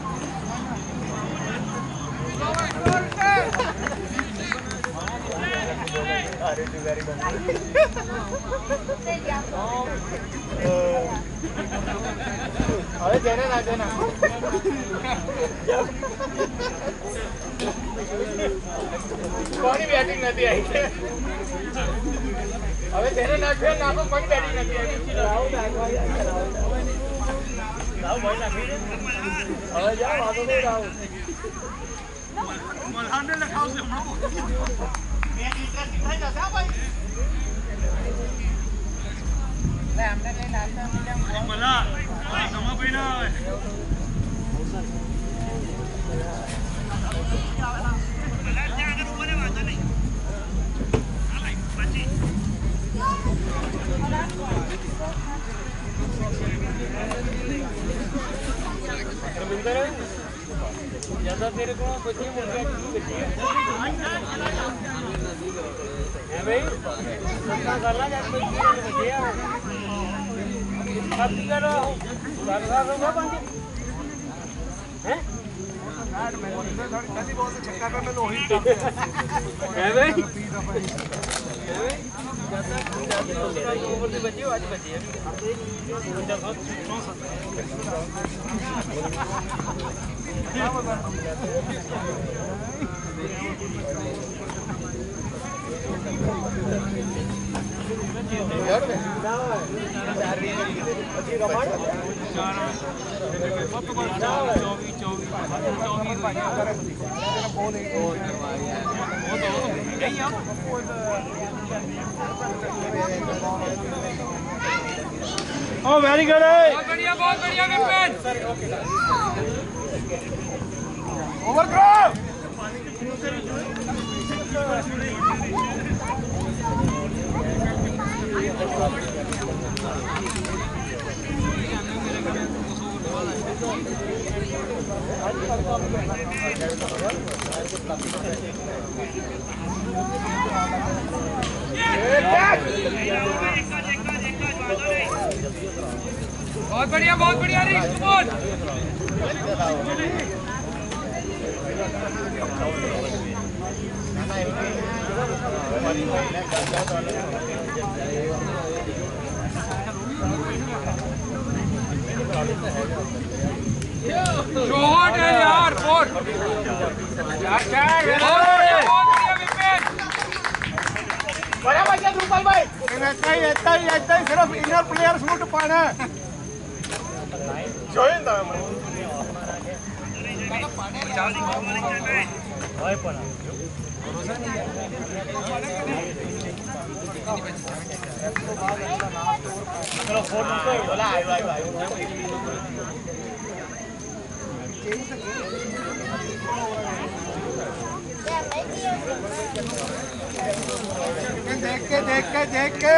अरे देना ना देना कोई बैटिंग नहीं आई अबे देना ना खेल ना को कोई बैटिंग नहीं आई राहुल राहुल भाई ना अबे जा बातों में राहुल मलहाने लगाओ से हम लोग मैं इंटरेस्ट दिखाई जाता भाई ले हमने ले लाता मिला मला कमा पहिना ज्यादा तेरे को बच्चे मुर्गा बच्चे है भाई सत्ता गाला जब बच्चे बच्चे अब करो साल साल होगा बंद हैं यार मैं कभी बहुत छक्का पे मैं लोही है भाई है भाई ज्यादा ज्यादा ओवर से बचे आज बचे
Oh, very good.
बहुत बढ़िया बहुत बढ़िया विपिन
ओवर करो
बहुत बढ़िया बहुत बढ़िया रीश कपूर शॉट है यार फोर यार क्या है बहुत बढ़िया विपिन
बड़ा बच्चा रूपल भाई
ऐसा ही ऐसा ही ऐसा ही सिर्फ इनर प्लेयर्स मुट पाना
जोइन था चलो फोन तो बोला आई भाई भाई
देख के देख के देख के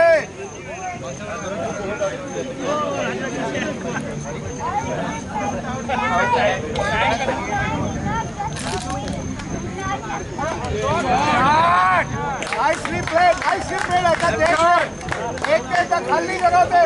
नाइसली प्लेड नाइसली प्लेड ऐसा देख एक के ऐसा खाली जगह पे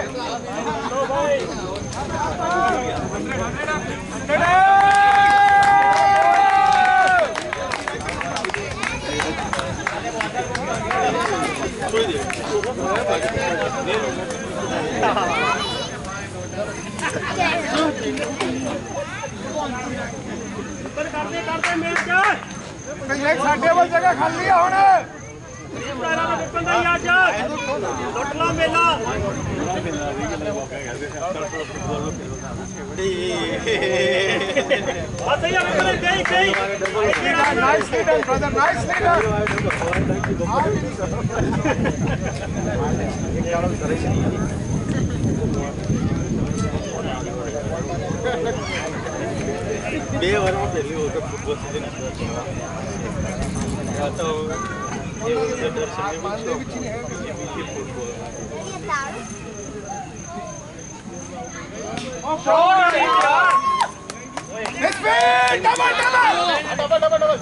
करते करते मैच कर साढ़े वो जगह खाली है हुण
लोटला मेला
Nicely done, brother. Nicely done.
બે વારમાં પહેલી વખત ફૂટબોલ સીઝન તો એ વખતે દર્શનને football
Let's go. Double, double. Double, double, double.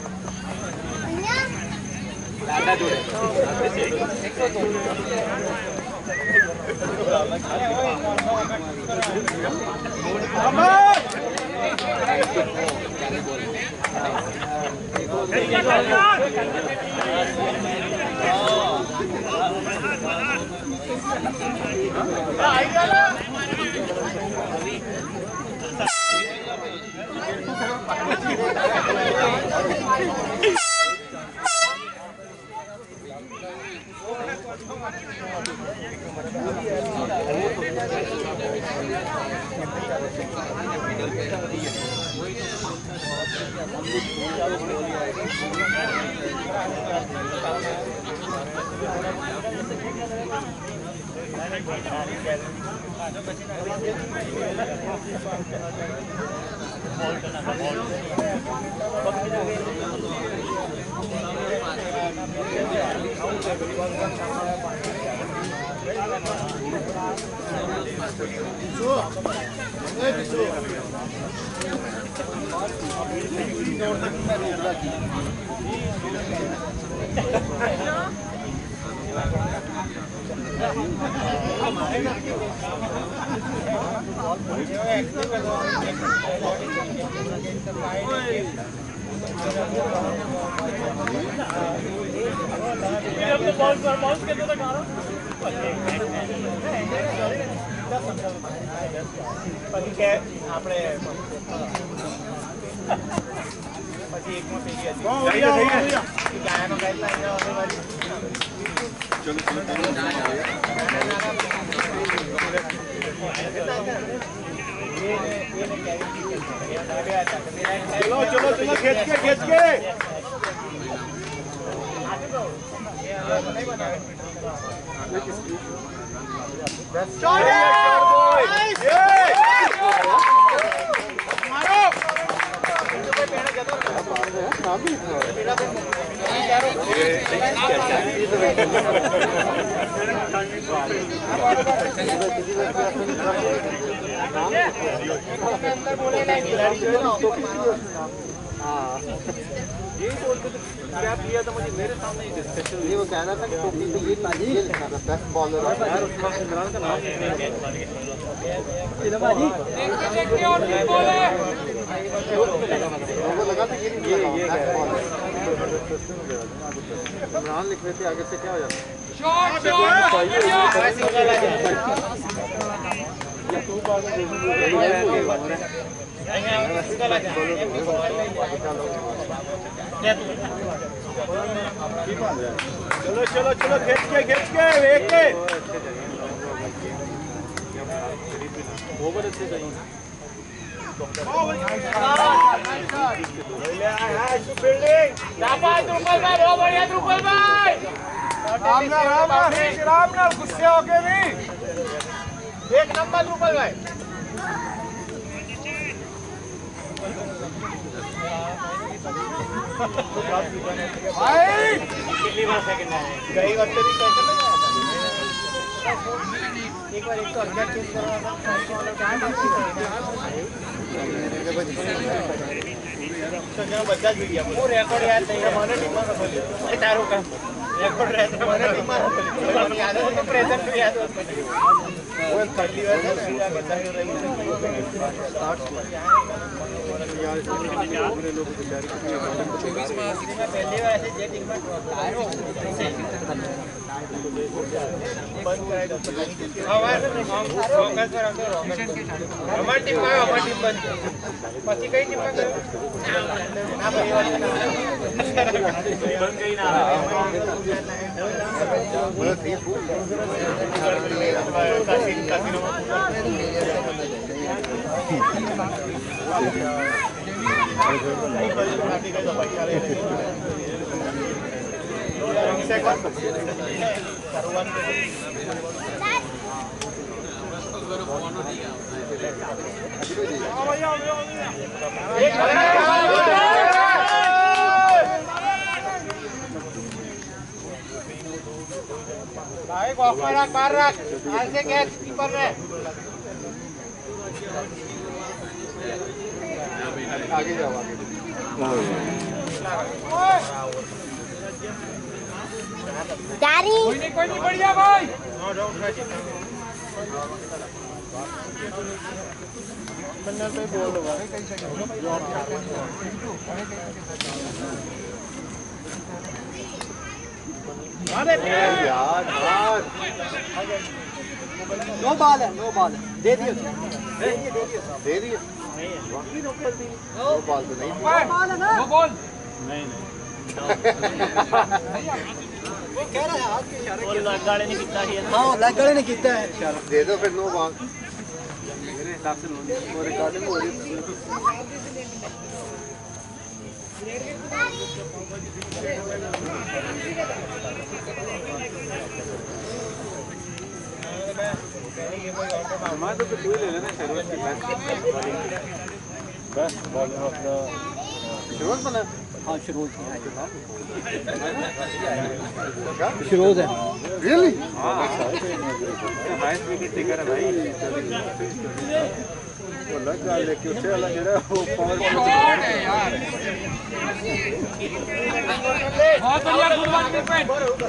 चलो चलो चलो खींच के खींच के शॉट बॉय
ये वो कह रहा था कि टोपी पे ये ये लिखा था बेस्ट बॉलर यार उसका इमरान का नाम ये भाई लोगो लगा था ये ये ये इमरान लिख रहे थे आगे से क्या हो जाता
शॉट
चलो चलो चलो खींच के खींच के एक के
ओवर अच्छे कहीं
राम ना राम ना राम ना गुस्से होके नहीं एक नंबर रूपल भाई भाई कितनी बार सेकंड है कई वक्त भी सेकंड है एक बार एक तो अंदर चेंज करवा तो जरा बच्चा गिर गया वो रिकॉर्ड याद नहीं है माने टीम में बोलिए ये तारो का रिकॉर्ड रहता है माने टीम में याद है प्रेजेंट भी याद है वो पहली बार है बच्चा कर रही है स्टार्ट
પછી કઈ team baik off parak parak asik catch keeper ne आगे जाओ आगे
Dari.
कोई नहीं कोई नहीं बढ़िया भाई
नो डाउट है बंदा पे बोल होगा अरे यार यार
नो बॉल है नो बॉल है दे दियो दे दियो दे दियो नो बॉल तो नहीं
बॉल है ना नो बॉल
नहीं नहीं
वो कह रहा है हाथ के इशारे
वो लगाड़े ने कितना किया
हां लगाड़े ने कितना है इशारा दे दो फिर नो बॉल मेरे हिसाब से वो रिकॉर्डिंग हो रही है
हमारे तो कोई ले लेना शरवत की बेस्ट बॉलर ऑफ द
शुरुआत बना
हाँ शुरू
शुरुआत है रियली
हाईएस्ट विकेट टेकर है भाई वो लग गया लेकिन उससे वाला जेड़ा वो पावर
शॉट है यार बहुत बढ़िया गुड वन डिफेंस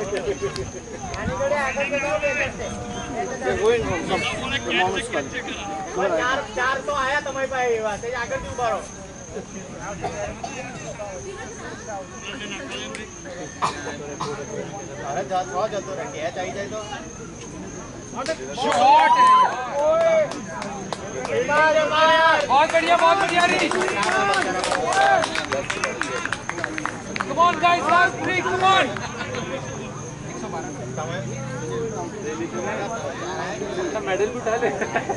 वो परफॉर्मेंस कर
चार चार तो आया तुम्हारे पास ये बात है आगे क्यों बारो अरे जा थोड़ा जल्दी रखे है चाहिए तो
शॉट है बहुत बढ़िया बहुत बढ़िया री come on guys last three come on
medal भी उठा ले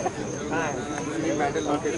मेडल लेके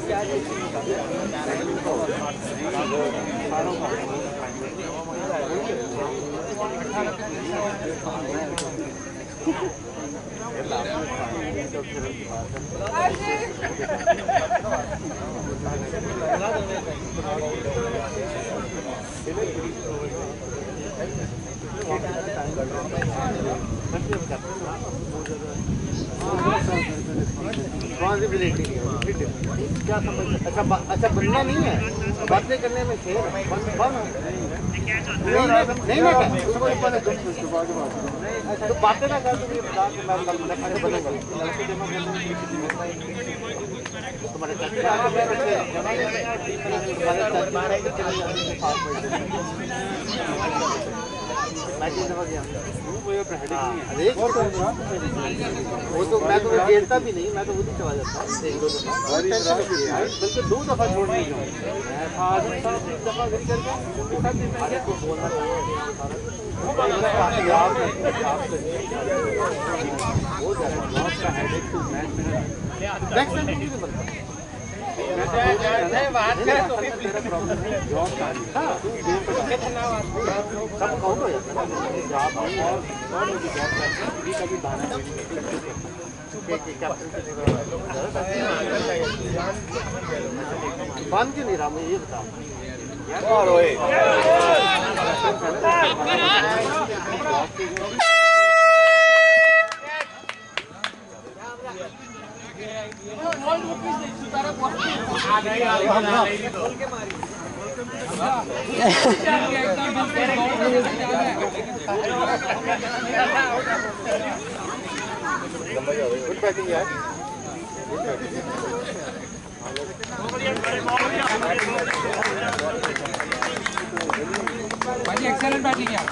रिस्पॉन्सिबिलिटी क्या समझ अच्छा अच्छा बनना नहीं है बातें करने में खेल नहीं नहीं तो बातें ना कर बनूंगा तुम्हारे वो तो मैं तो खेलता भी नहीं मैं तो वो भी चला जाता बल्कि दो दफा छोड़ नहीं जाऊँ दफा बन क्यों नहीं रहा मैं ये बता गुड बैटिंग यार
भाई एक्सेलेंट बैटिंग यार।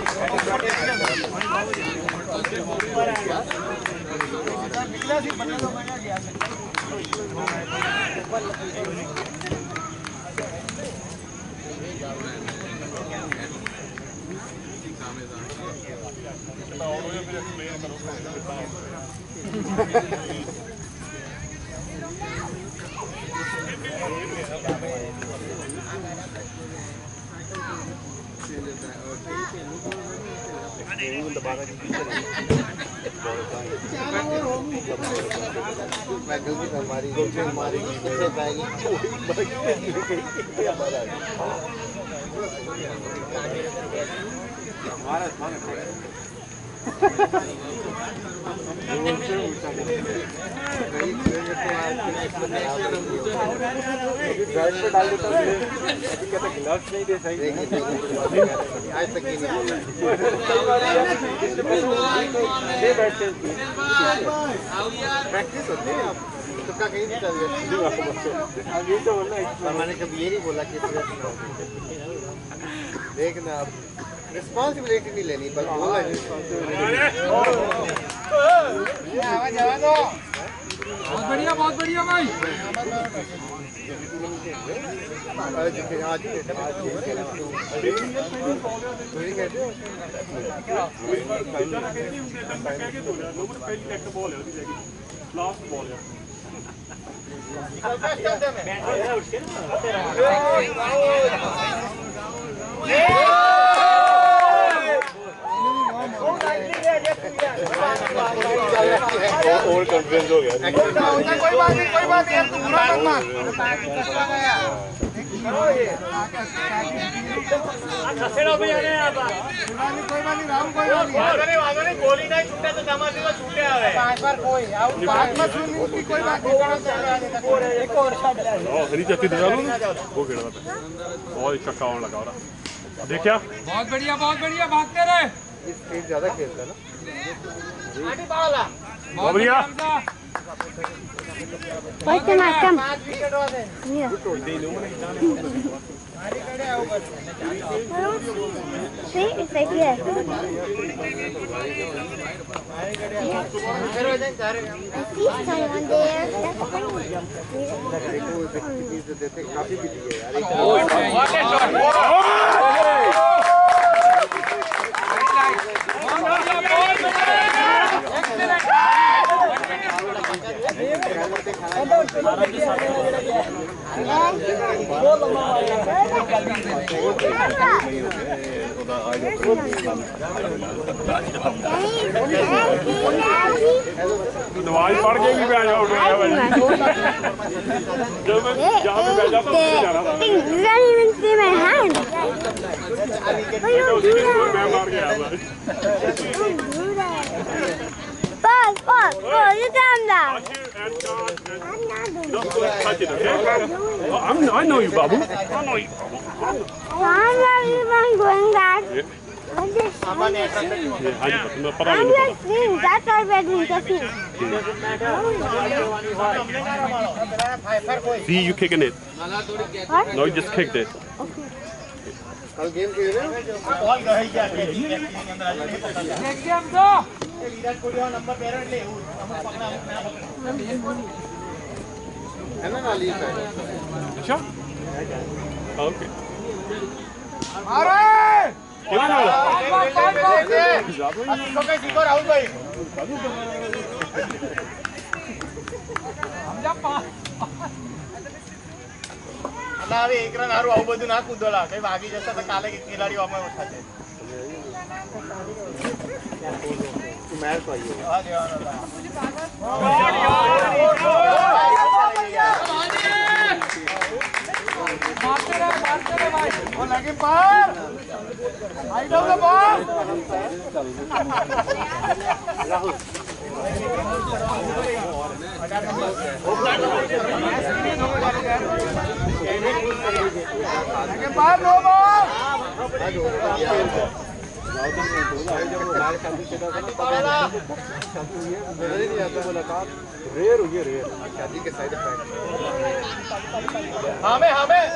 मैं गलती से हमारी गलती हमारी से पाएगी हमारा डाल देता हूँ ग्लव्स नहीं दे सही आज तक ही नहीं प्रैक्टिस होती है आप तुक्का कहीं नहीं चल गया। मैंने कभी ये नहीं बोला कि देखना आप रिस्पॉन्सिबिलिटी नहीं लेनी बस बोला
बहुत बढ़िया बहुत बढ़िया भाई।
और कॉन्फ्रेंस हो गया। कोई बात नहीं कोई बात नहीं तू बुरा मत मान।
खसेड़ो भी आने आप।
कोई बात नहीं राम कोई बात नहीं।
वागने वागने गोली नहीं छूटे तो दमादी में छूटे आवे।
पांच बार कोई आउट बात मत सुननी की कोई बात नहीं करो चल एक और शॉट ले।
ओ हरी चट्टी दे डालो वो खेल रहा था बहुत ही चक्का होने लगा रहा देखा।
बहुत बढ़िया बहुत बढ़िया भागते रहे।
इस स्पीड ज्यादा खेलता ना
आटी पाला
बहुत बढ़िया।
Wait a minute, come. Yeah. See, it's like here. I see someone there.
देते काफी भी दिए यार।
दवाई पढ़ के भी बैठ जाओ जब मैं जहाँ पे बैठ जाता हूँ जा रहा था।
You don't even see my hand. Why don't do
मैं मार गया
that? Don't do that. Boss, boss, boss, you calm down. I'm not doing
Don't touch it, okay? I'm, I know you, Babu. I know you, Babu.
I'm not even going that.
Yeah.
I'm just
Yeah, I know. पता
I'm
नहीं
just seeing. That's all we're doing, just seeing.
See, you kicking it.
What?
No, you just kicked it.
कल game खेल रहे हो?
Ball गई क्या खेली
game दो
विराट कोहली का नंबर पेरेंट ले हम पकड़ा
है ना नाली का?
अच्छा? Okay.
अरे!
कितना वाला?
इसको कहीं सीखो राहुल भाई
हम जा पास
ના હવે એક રન હારું આવું બધું ના કૂદોલા કઈ ભાગી જશે તો કાલે ખેલાડીઓ અમે ઉઠાશે
मैच तो आई है।
હા દેવાનો હતા
मारते रहे मारते रहे भाई।
वो लगे पार आई डाउन द बॉल लगे पार नो बॉल
रेयर हुई है रेयर
शादी के साइड इफेक्ट
हमें हमें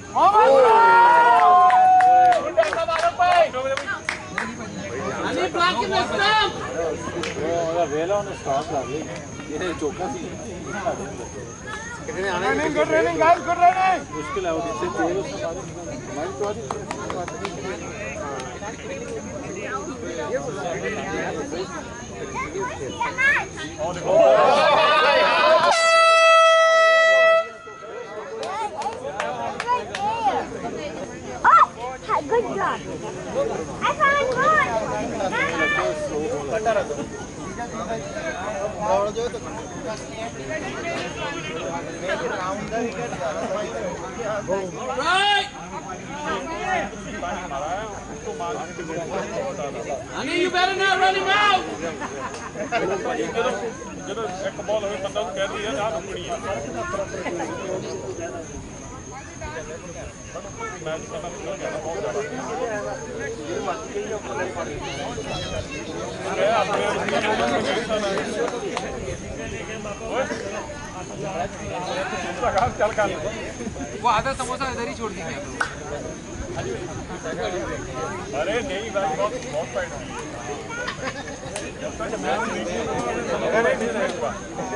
वेला उन्हें स्टॉक ला दी ये चौका सी
running good running guys good running
मुश्किल है वो जिससे तेल उसमें हमारी तो आधी
Good job. I found one.
Right. Honey, you better not run him out.
ਜਦੋਂ ਇੱਕ ਬਾਲ ਹੋਵੇ ਬੰਦਾ ਨੂੰ ਕਹਿੰਦੀ ਹੈ ਆਹ ਰੁਕਣੀ ਹੈ मैच का मतलब क्या है बहुत ज्यादा चल कर
वो आधा समोसा इधर ही छोड़ दीजिए
अरे नहीं भाई बहुत बहुत फाइट जब तक मैच नहीं रहेगा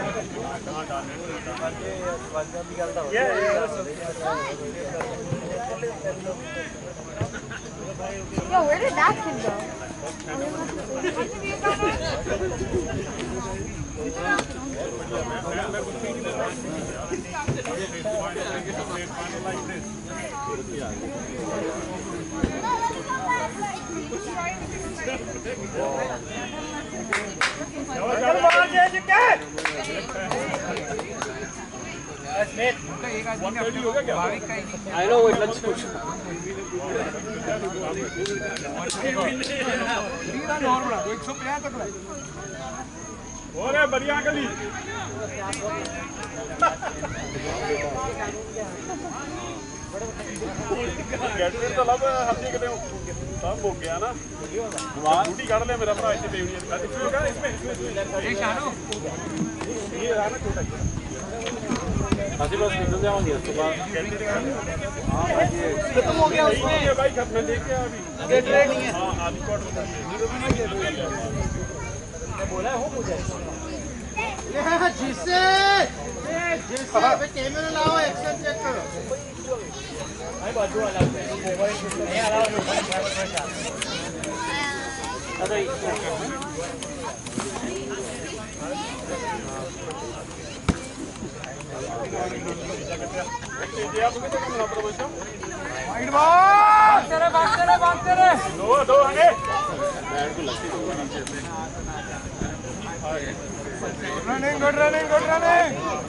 Yo, where did that kid go?
I know it looks good.
ओरे बढ़िया गली गैटवेट तो लब हफ्ते कितने सब हो गया ना ड्यूटी काट लिया मेरा भरा ऐसे बेवड़ी इसमें इसमें ये रहा ना छोटा ਅਸੀਂ ਬਸ ਨਿਕਲ ਜਾਵਾਂਗੇ ਉਸ ਤੋਂ ਬਾਅਦ
खत्म हो गया उसमें
भाई खत्म देख के अभी
गेट रेड नहीं है
हां आधी क्वार्टर
बोला हो मुझे ये है जिससे जिससे अबे कैमरा लाओ एक्शन चेक करो भाई बाजू वाला नहीं आ रहा अरे
वाइड बॉल
तेरे बात तेरे बात तेरे
दो दो आगे
running good running good running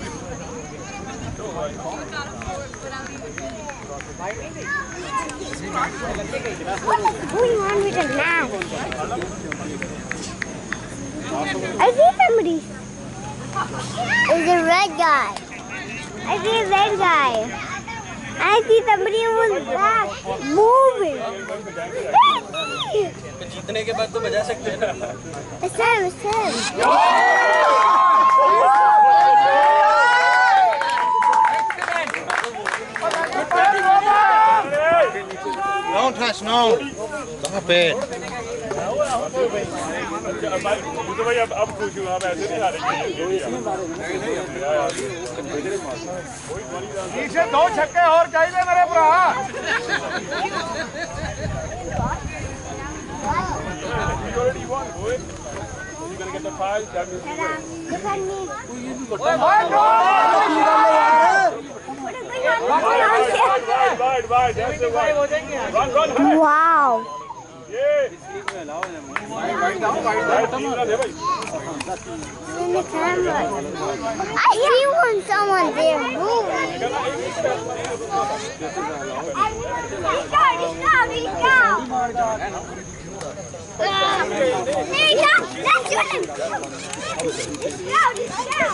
What's going on with the gnat? I see somebody. It's a red guy. I see a red guy. I see somebody who was back moving.
जीतने के बाद तो बजा सकते हैं ना
It's him, it's him.
Don't touch, no. Stop it.
भाई तो भाई अब अब खुश हुआ मैं ऐसे नहीं आ रही
पीछे दो छक्के और चाहिए मेरे भरा
You already won, boy. You're gonna get the five. That means you win.
Look at me.
Wide, wide, wide. That's the wide. Run, run, hey.
Wow.
Yeah. Wide down, wide down.
In the camera. I see when someone there moving. Stop, stop, stop. Hey, stop, let's shoot him. He's down, he's down.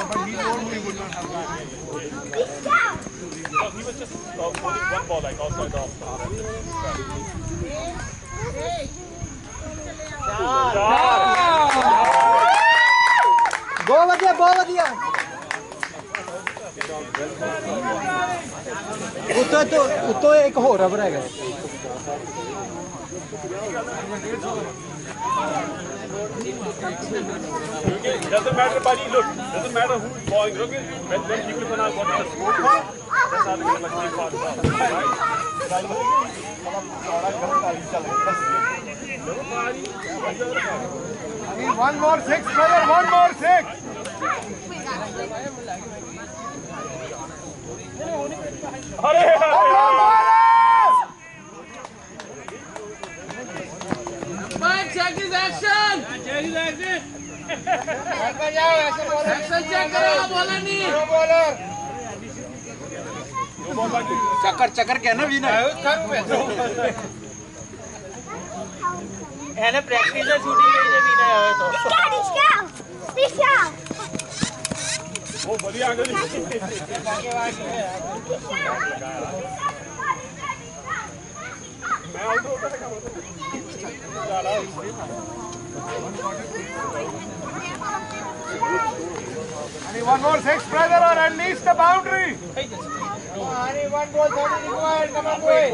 He's down.
He was just uh, one ball, like outside off.
बहुत बढ़िया बहुत बढ़िया उत्तो तो उत्तो एक होर rubber है
doesn't matter buddy look doesn't matter who is bowling look when when people gonna what is the score that's how the like three parts
right one more six brother one more six
Hare
Man, check his action. Check his action. Action check करेगा बोला नहीं.
चक्कर चक्कर क्या ना winner
है ना practice में शूटिंग में विनर है तो
वो बढ़िया आगे मैं आउट होता था
and one more six brother or at least the boundary
अरे one ball thirty required come on boy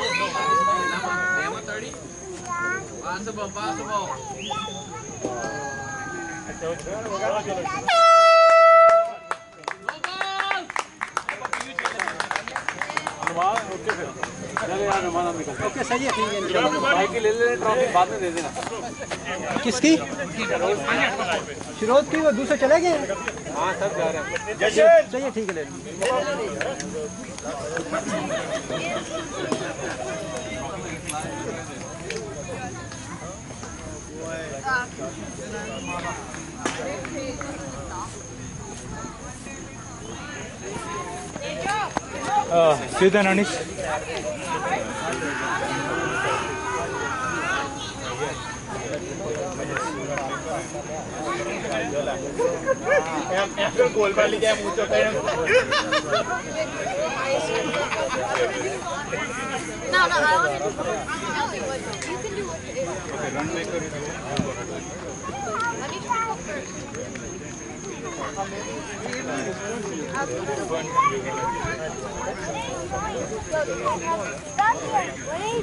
Possible, possible.
Okay सही है ठीक है भाई की ले लेना ट्रॉफी बाद में दे देना किसकी शिरोज की वो दूसरे चले गए हाँ सब जा रहे हैं चलिए ठीक है ले
See then Anish
after goal पर लिया मुझे तो
No, no, I want to do it. No, you can do it.
okay run maker
Let me try it first. Stop it. What are you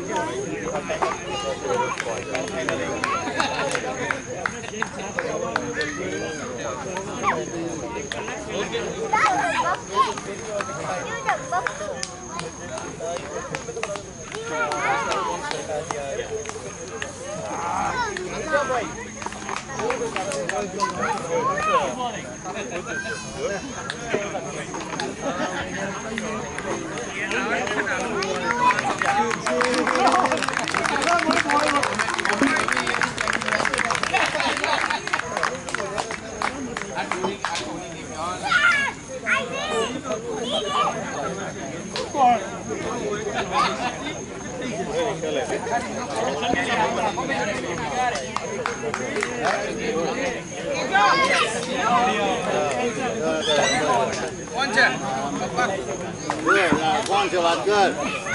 कौन से
कौन से बात कर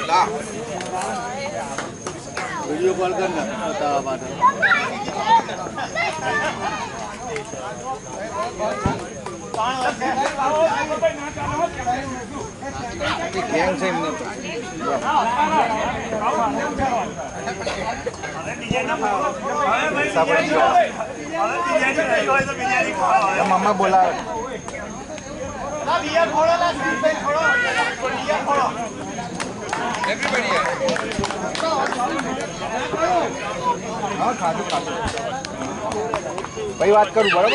वीडियो कॉल करना बता बात
गैंग से मम्मा बोला हाँ खा दो खा दो भाई बात करूँ बराबर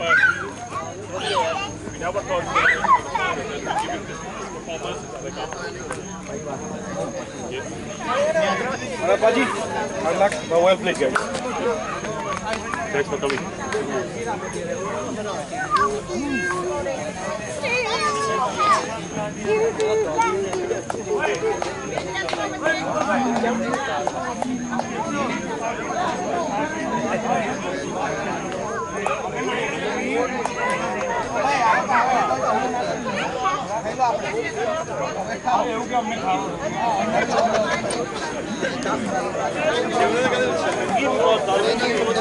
Paji, good luck. Well played, guys. Thanks for coming.
Thank you.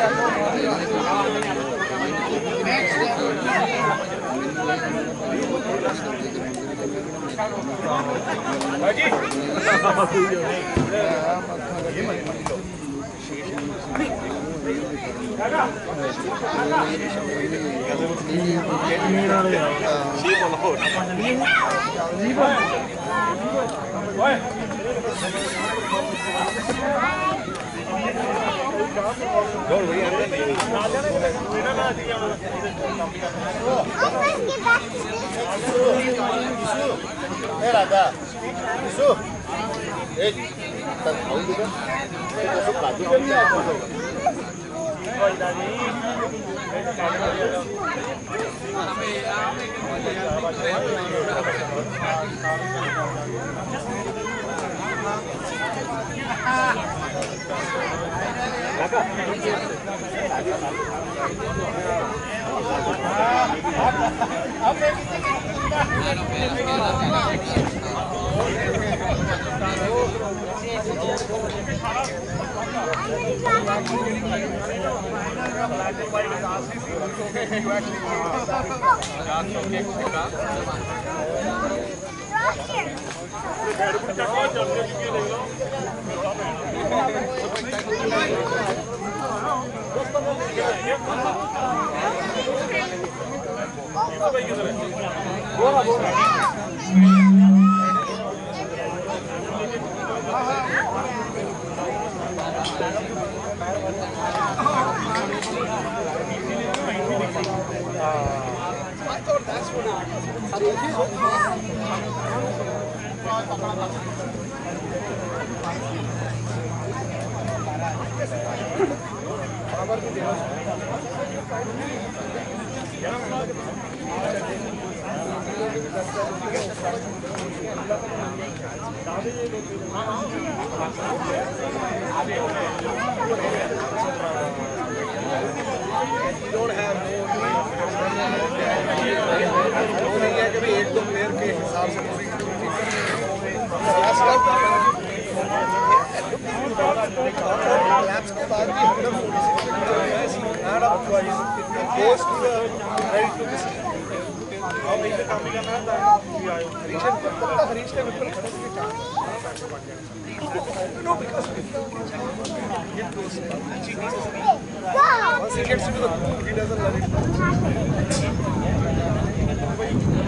Once he gets into the mood, he doesn't let it go.